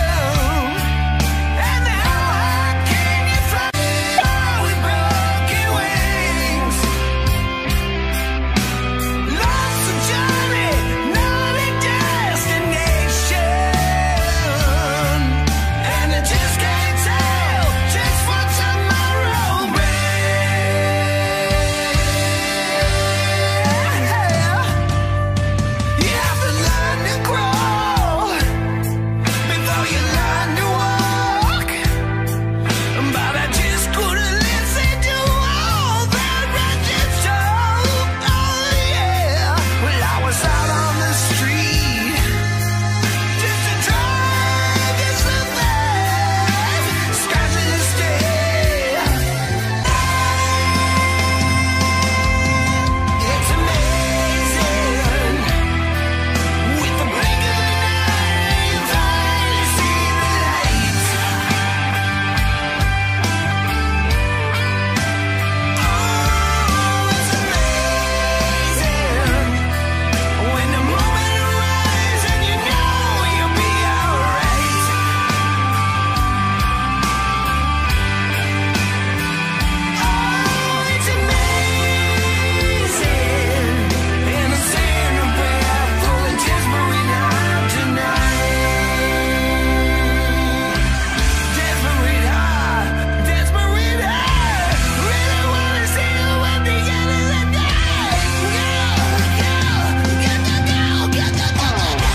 And how high can you fly with broken wings? Love's a journey, not a destination. And I just can't tell just what tomorrow brings. You have to learn to crawl before you learn to walk. But I just couldn't listen to all that wretched talk. Oh yeah. Well, I was out on the street just to try to survive, scratching the stare. It's amazing. With the blink of an eye, you finally see the light. Oh, it's amazing. When the moment arrives and you know you'll be alright. Oh, it's amazing. And I'm saying a prayer for the desperate heart tonight. Desperate heart, desperate heart. Really wanna see you at the end of the day. Go, go, get to go, get to go, go.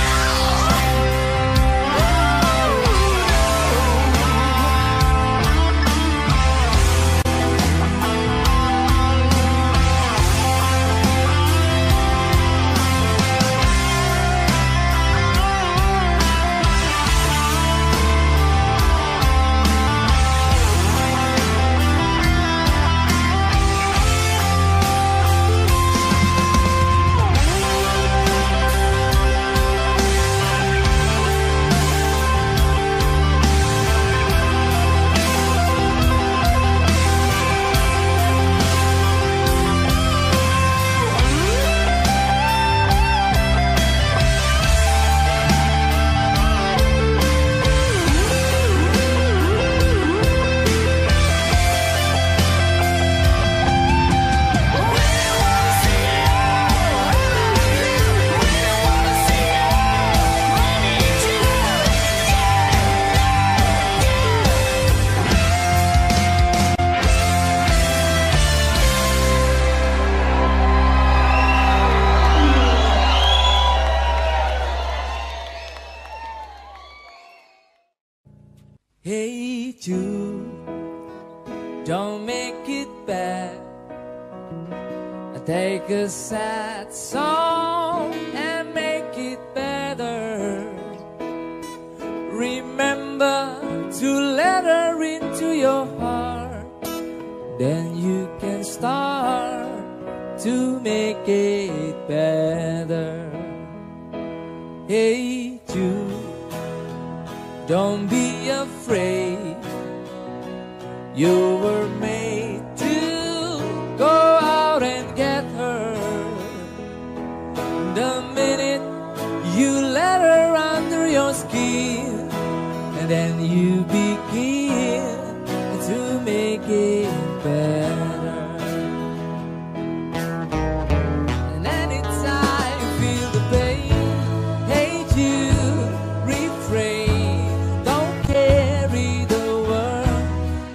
Hey Jude, don't make it bad. I take a sad song and make it better. Remember to let her into your heart, then you can start to make it better. Hey Jude, don't be afraid. You were made to go out and get her. The minute you let her under your skin, and then you begin to make it better. And anytime you feel the pain, hey Jude, refrain. Don't carry the world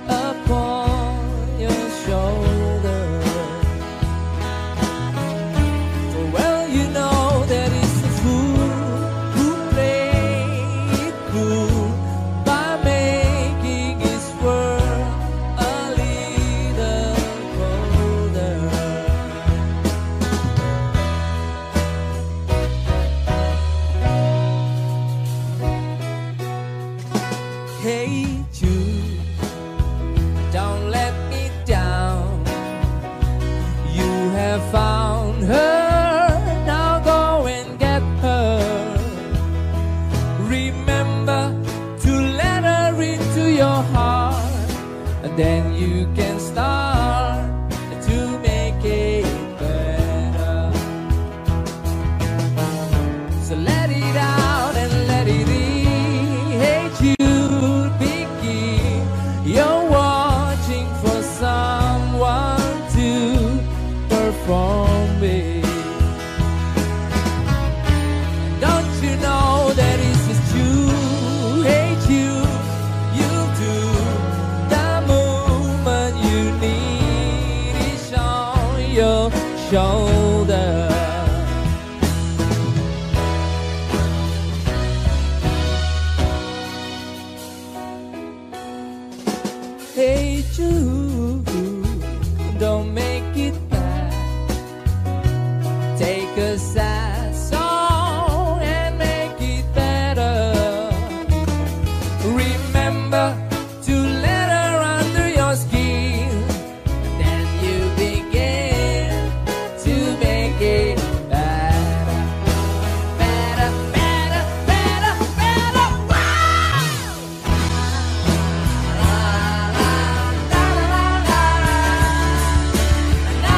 upon your shoulder. For well you know that it's a fool who plays it cool by making his world a little colder. Hey Jude, don't let me down. You have found her, now go and get her. Remember to let her into your heart, and then you can start to make it better. So let it out and let it in. Hey Jude, begin. You're watching for someone to perform it. Don't you know that it's just you? Hey Jude, you do. The moment you need is on your shoulder. Hey Jude, don't make it bad. Take a sad song and make it better. Remember to let her under your skin, and then you begin to make it better. Better, better, better, better. Wow! La, la, la, la, la, la.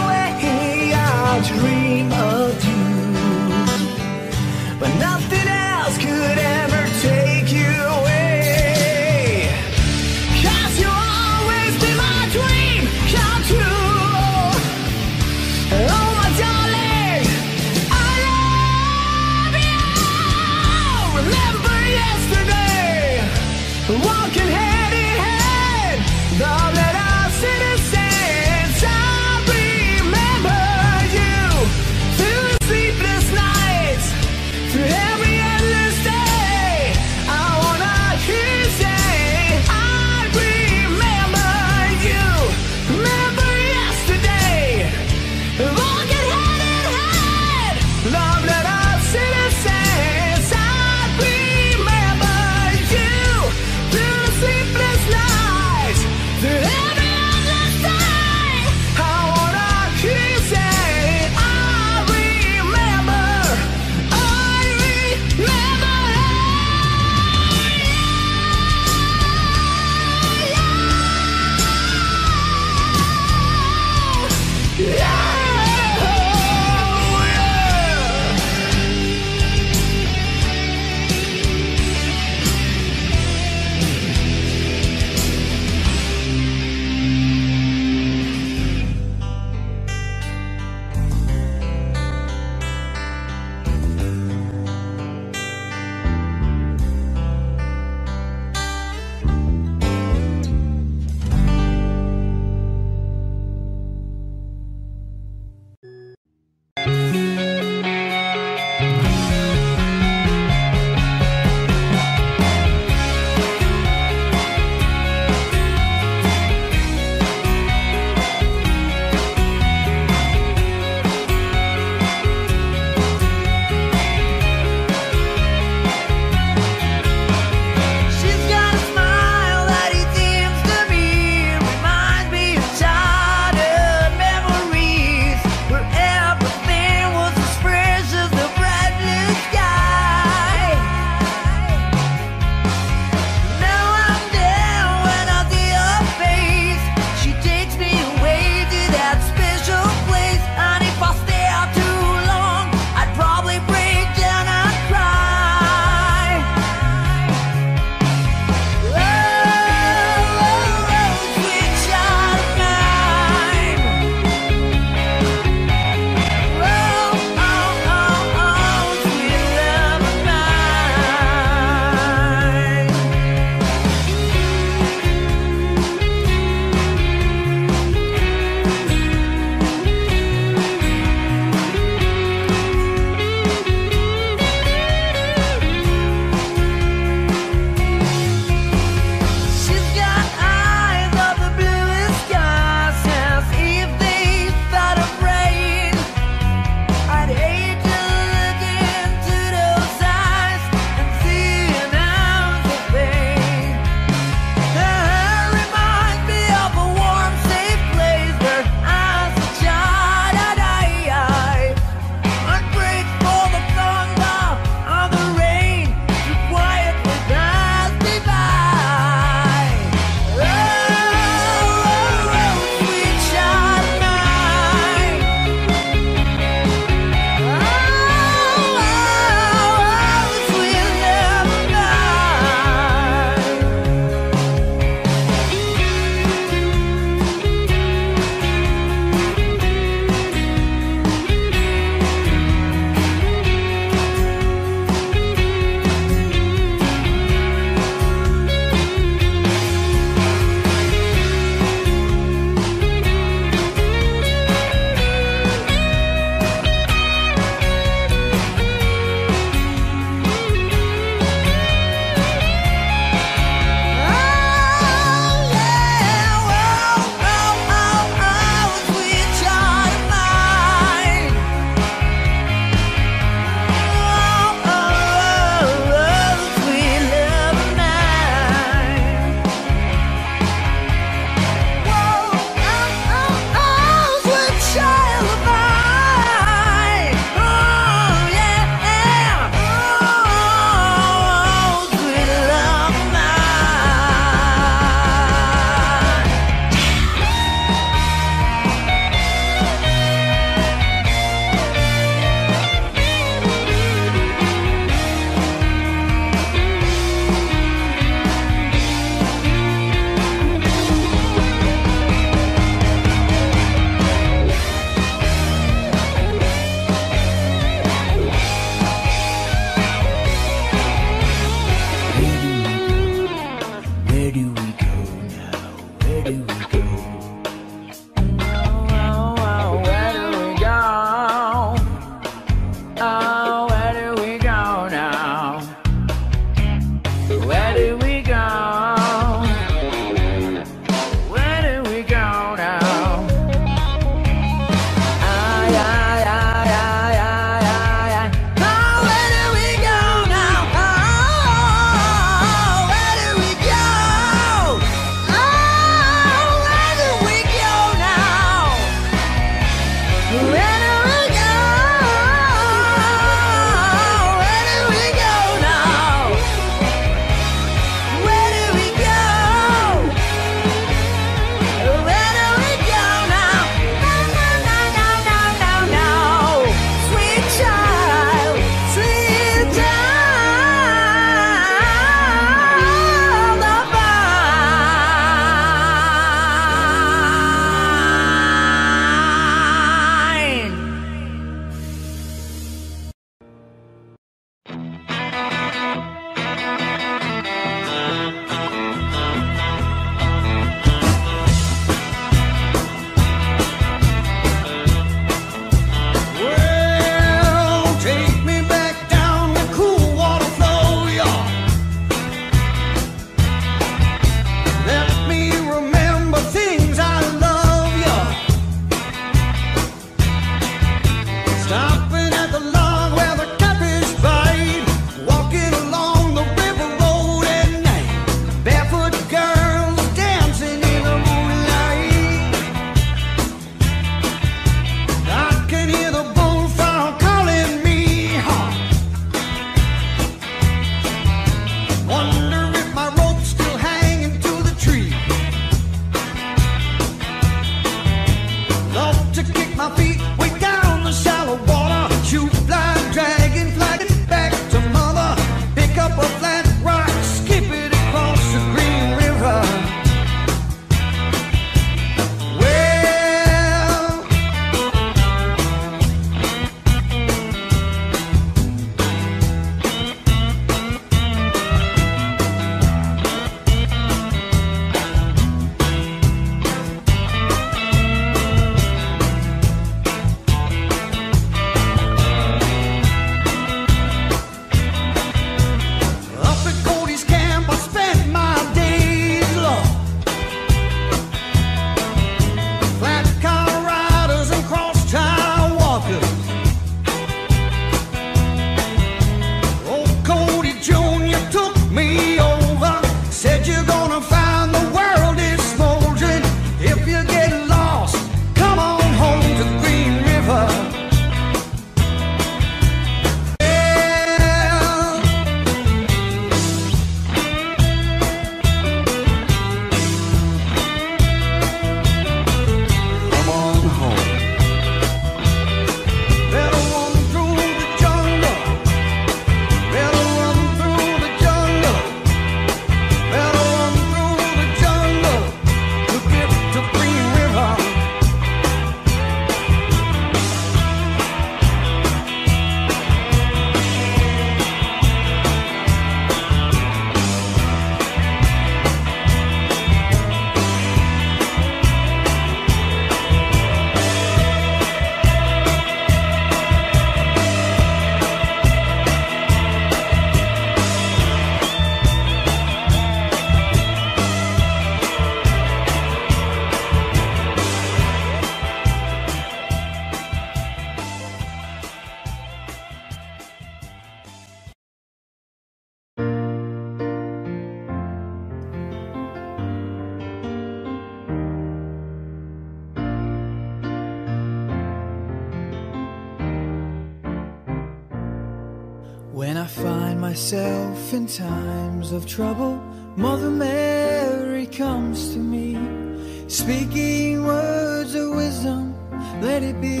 myself in times of trouble, Mother Mary comes to me, speaking words of wisdom, let it be.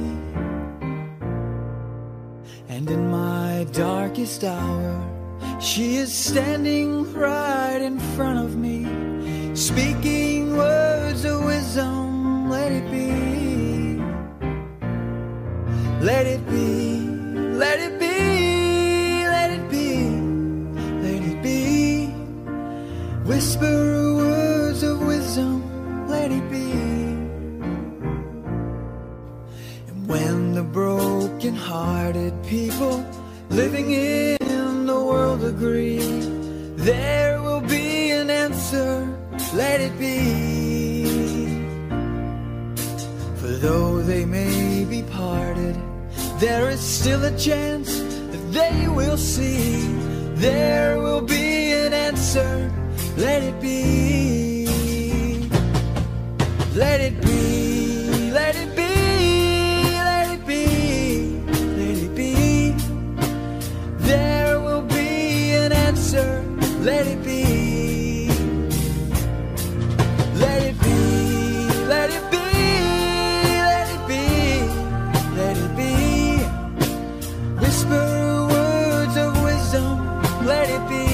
And in my darkest hour, she is standing right in front of me, speaking words of wisdom, let it be. Let it be, let it be, let it be, let it be. Whisper words of wisdom, let it be. And when the broken-hearted people living in the world agree, there will be an answer, let it be. For though they may be parted, there is still a chance that they will see. There will be an answer, let it be. Let it be, let it be, let it be, let it be. There will be an answer, let it be. Let it be, let it be, let it be, let it be. Whisper words of wisdom, let it be.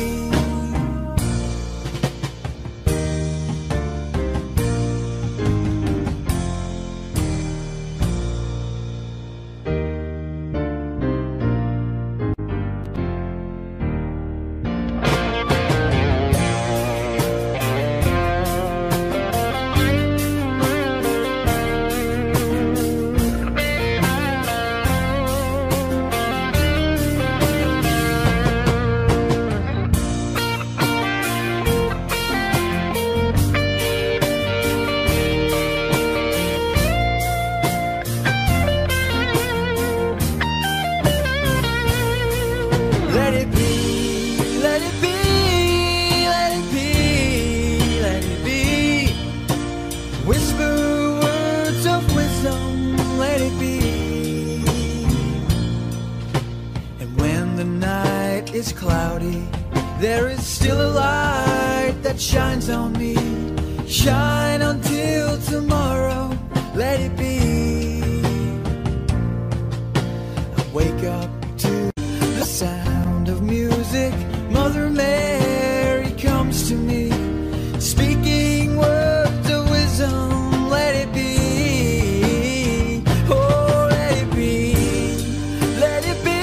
Is cloudy, there is still a light that shines on me. Shine until tomorrow, let it be. I wake up to the sound of music. Mother Mary comes to me, speaking words of wisdom, let it be. Oh, let it be, let it be.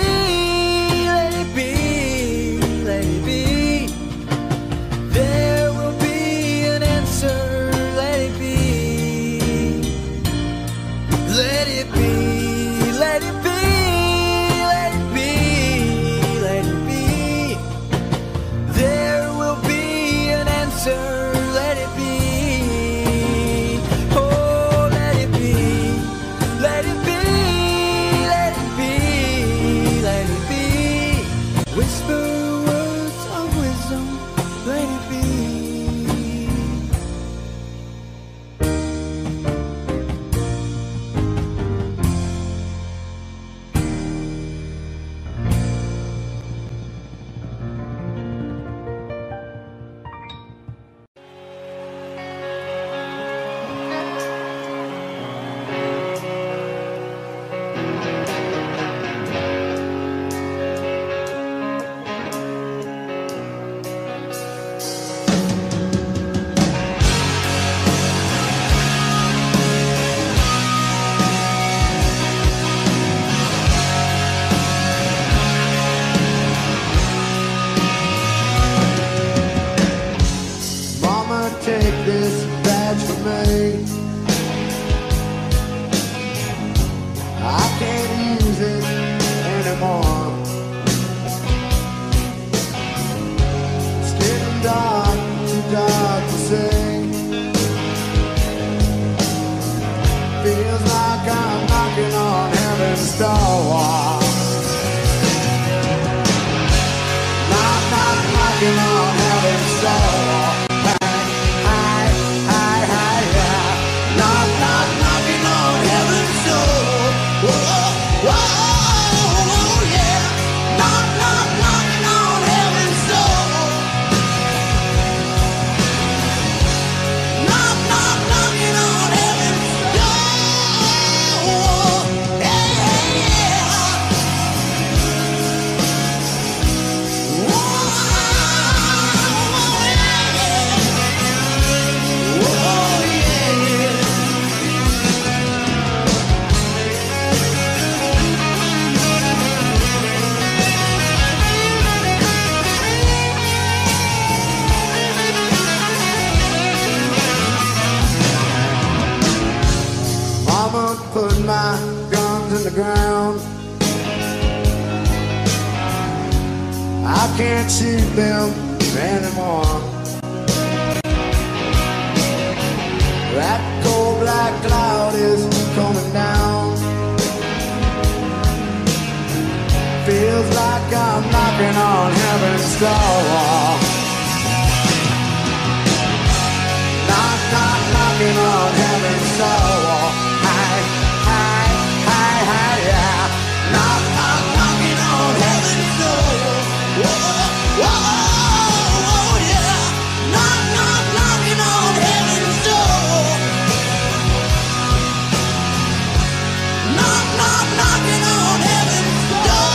Whoa, whoa, yeah, knock, knock, knock. can't see them anymore. That cold black cloud is coming down. Feels like I'm knocking on heaven's door. Knock, knock, knocking on heaven's door. Hi, hi, hi, hi, yeah. Knock, knock, knocking on heaven's door. Whoa, whoa, whoa, yeah. Knock, knock, knocking on heaven's door. Knock, knock, knocking on heaven's door.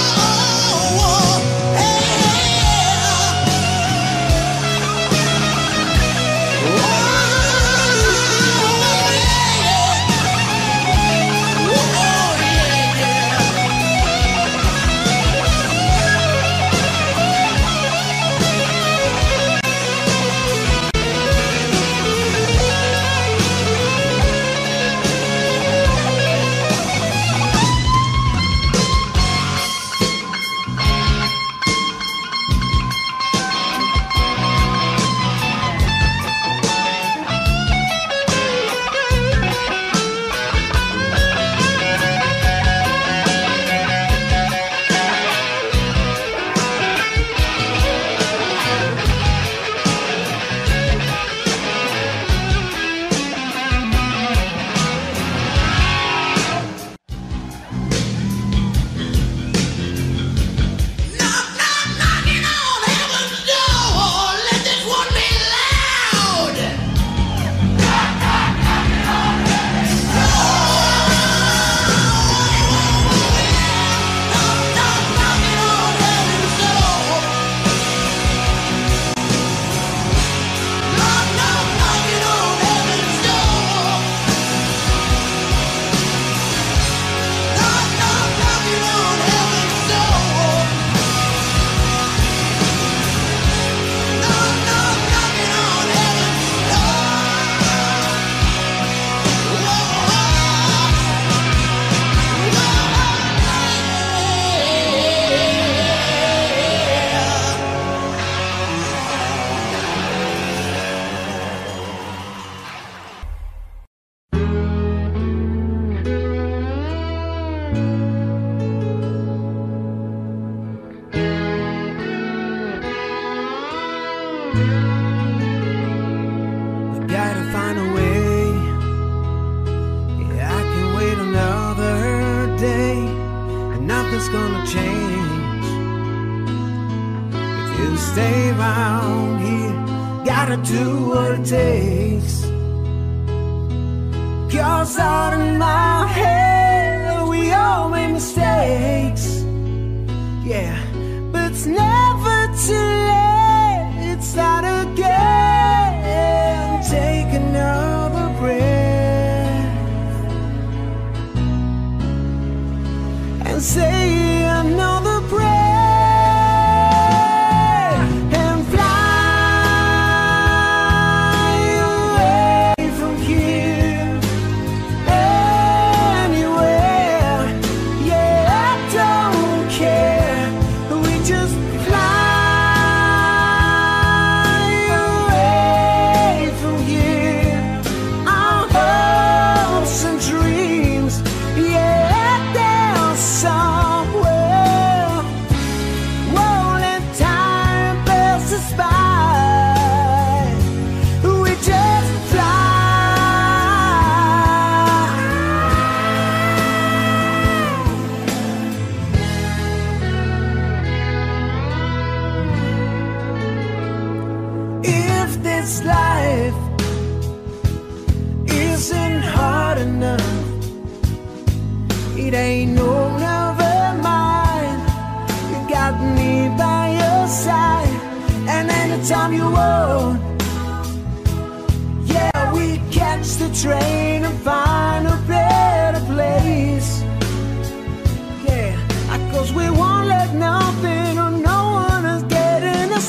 Train and find a better place. Yeah, 'cause we won't let nothing or no one is getting us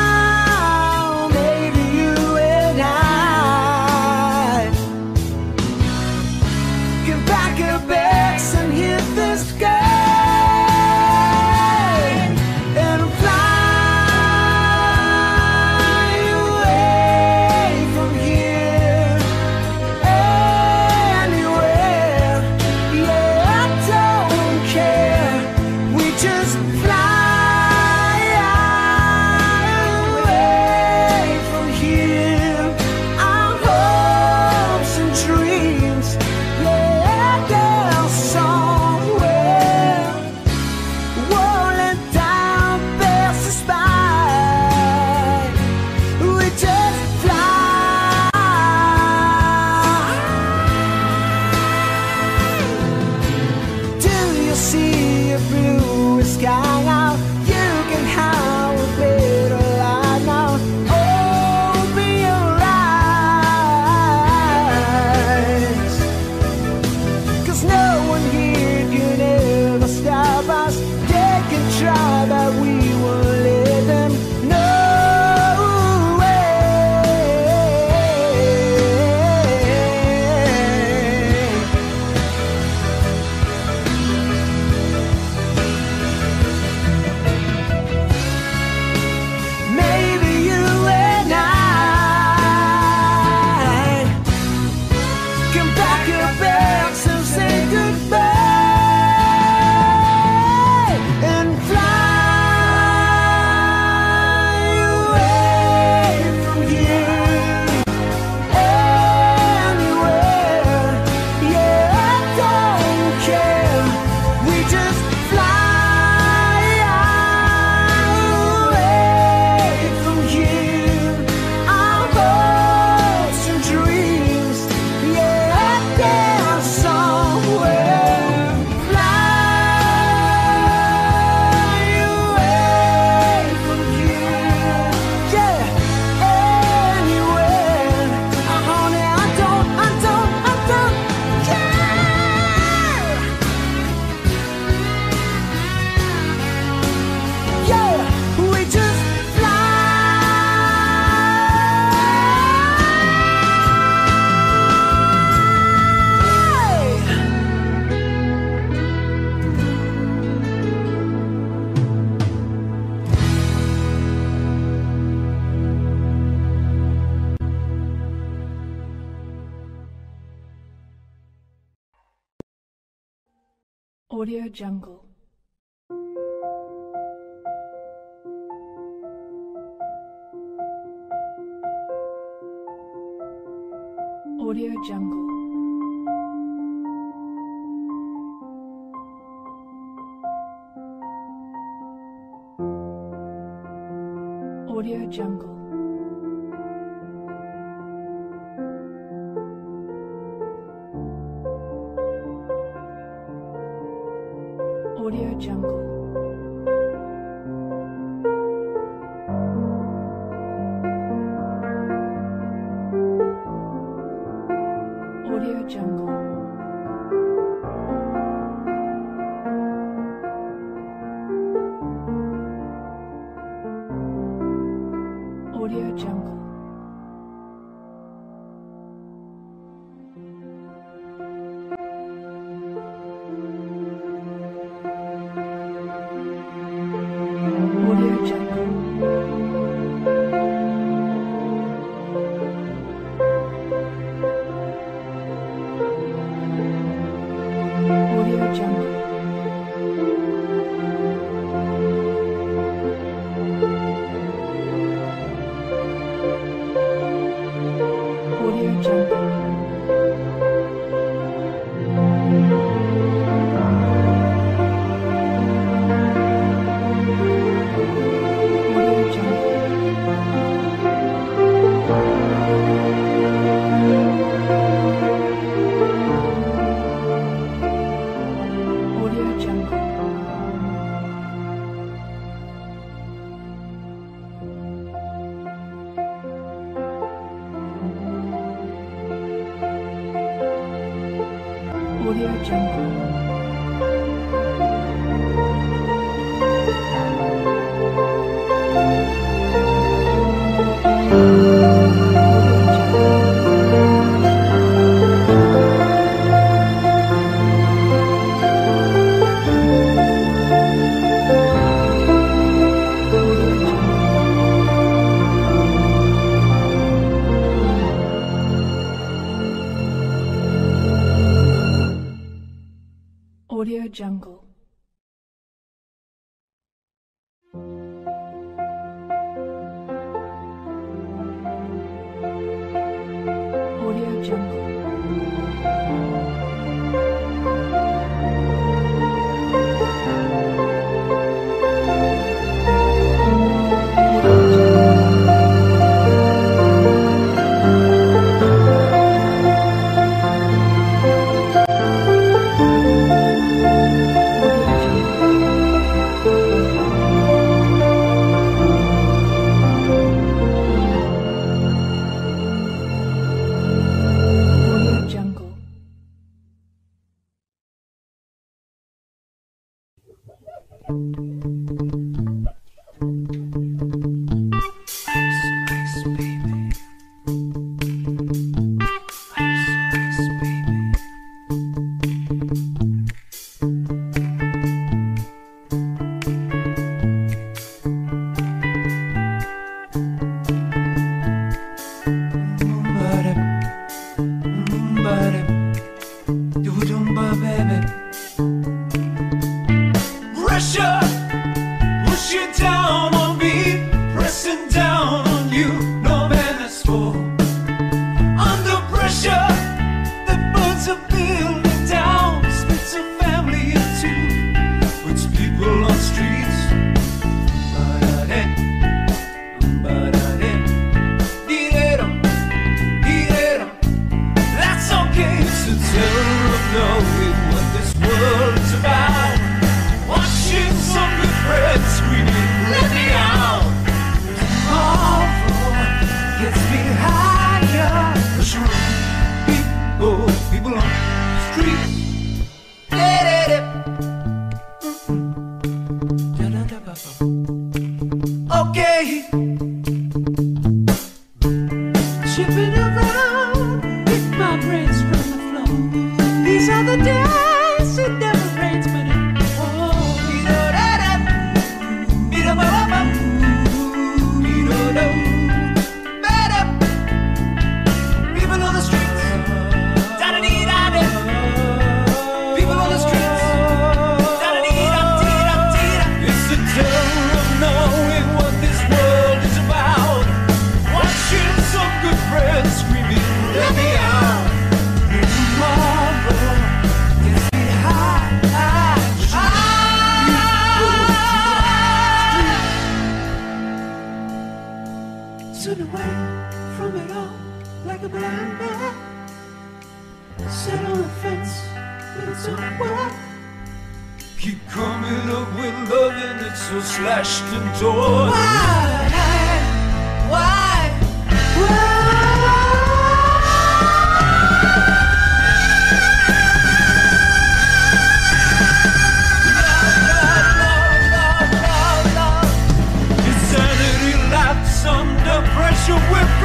down. Maybe you and I can pack our bags and hit the sky and fly. Audio Jungle. Audio Jungle. Audio Jungle. Audio Jungle. Audio Jungle. Audio Jungle. Audio Jungle. Audio Jungle. Audio Jungle. Audio Jungle. Audio Jungle. Audio Jungle. Audio Jungle. Audio Jungle. Audio Jungle. Pressure, push it down on me, pressing down on you. No man has fall. Under pressure, the birds are building down, splits a family in two, puts people on streets. Ba-da-da, ba-da-da, dee-da-da, dee-da-da. That's okay to tell them knowing what this world is about. Watching some good friends screaming, let me out. Turn away from it all like a blind man. Sit on the fence with its own word. Keep coming up with love and it's so slashed and torn. Why? Why? Why? Insanity laughs under pressure with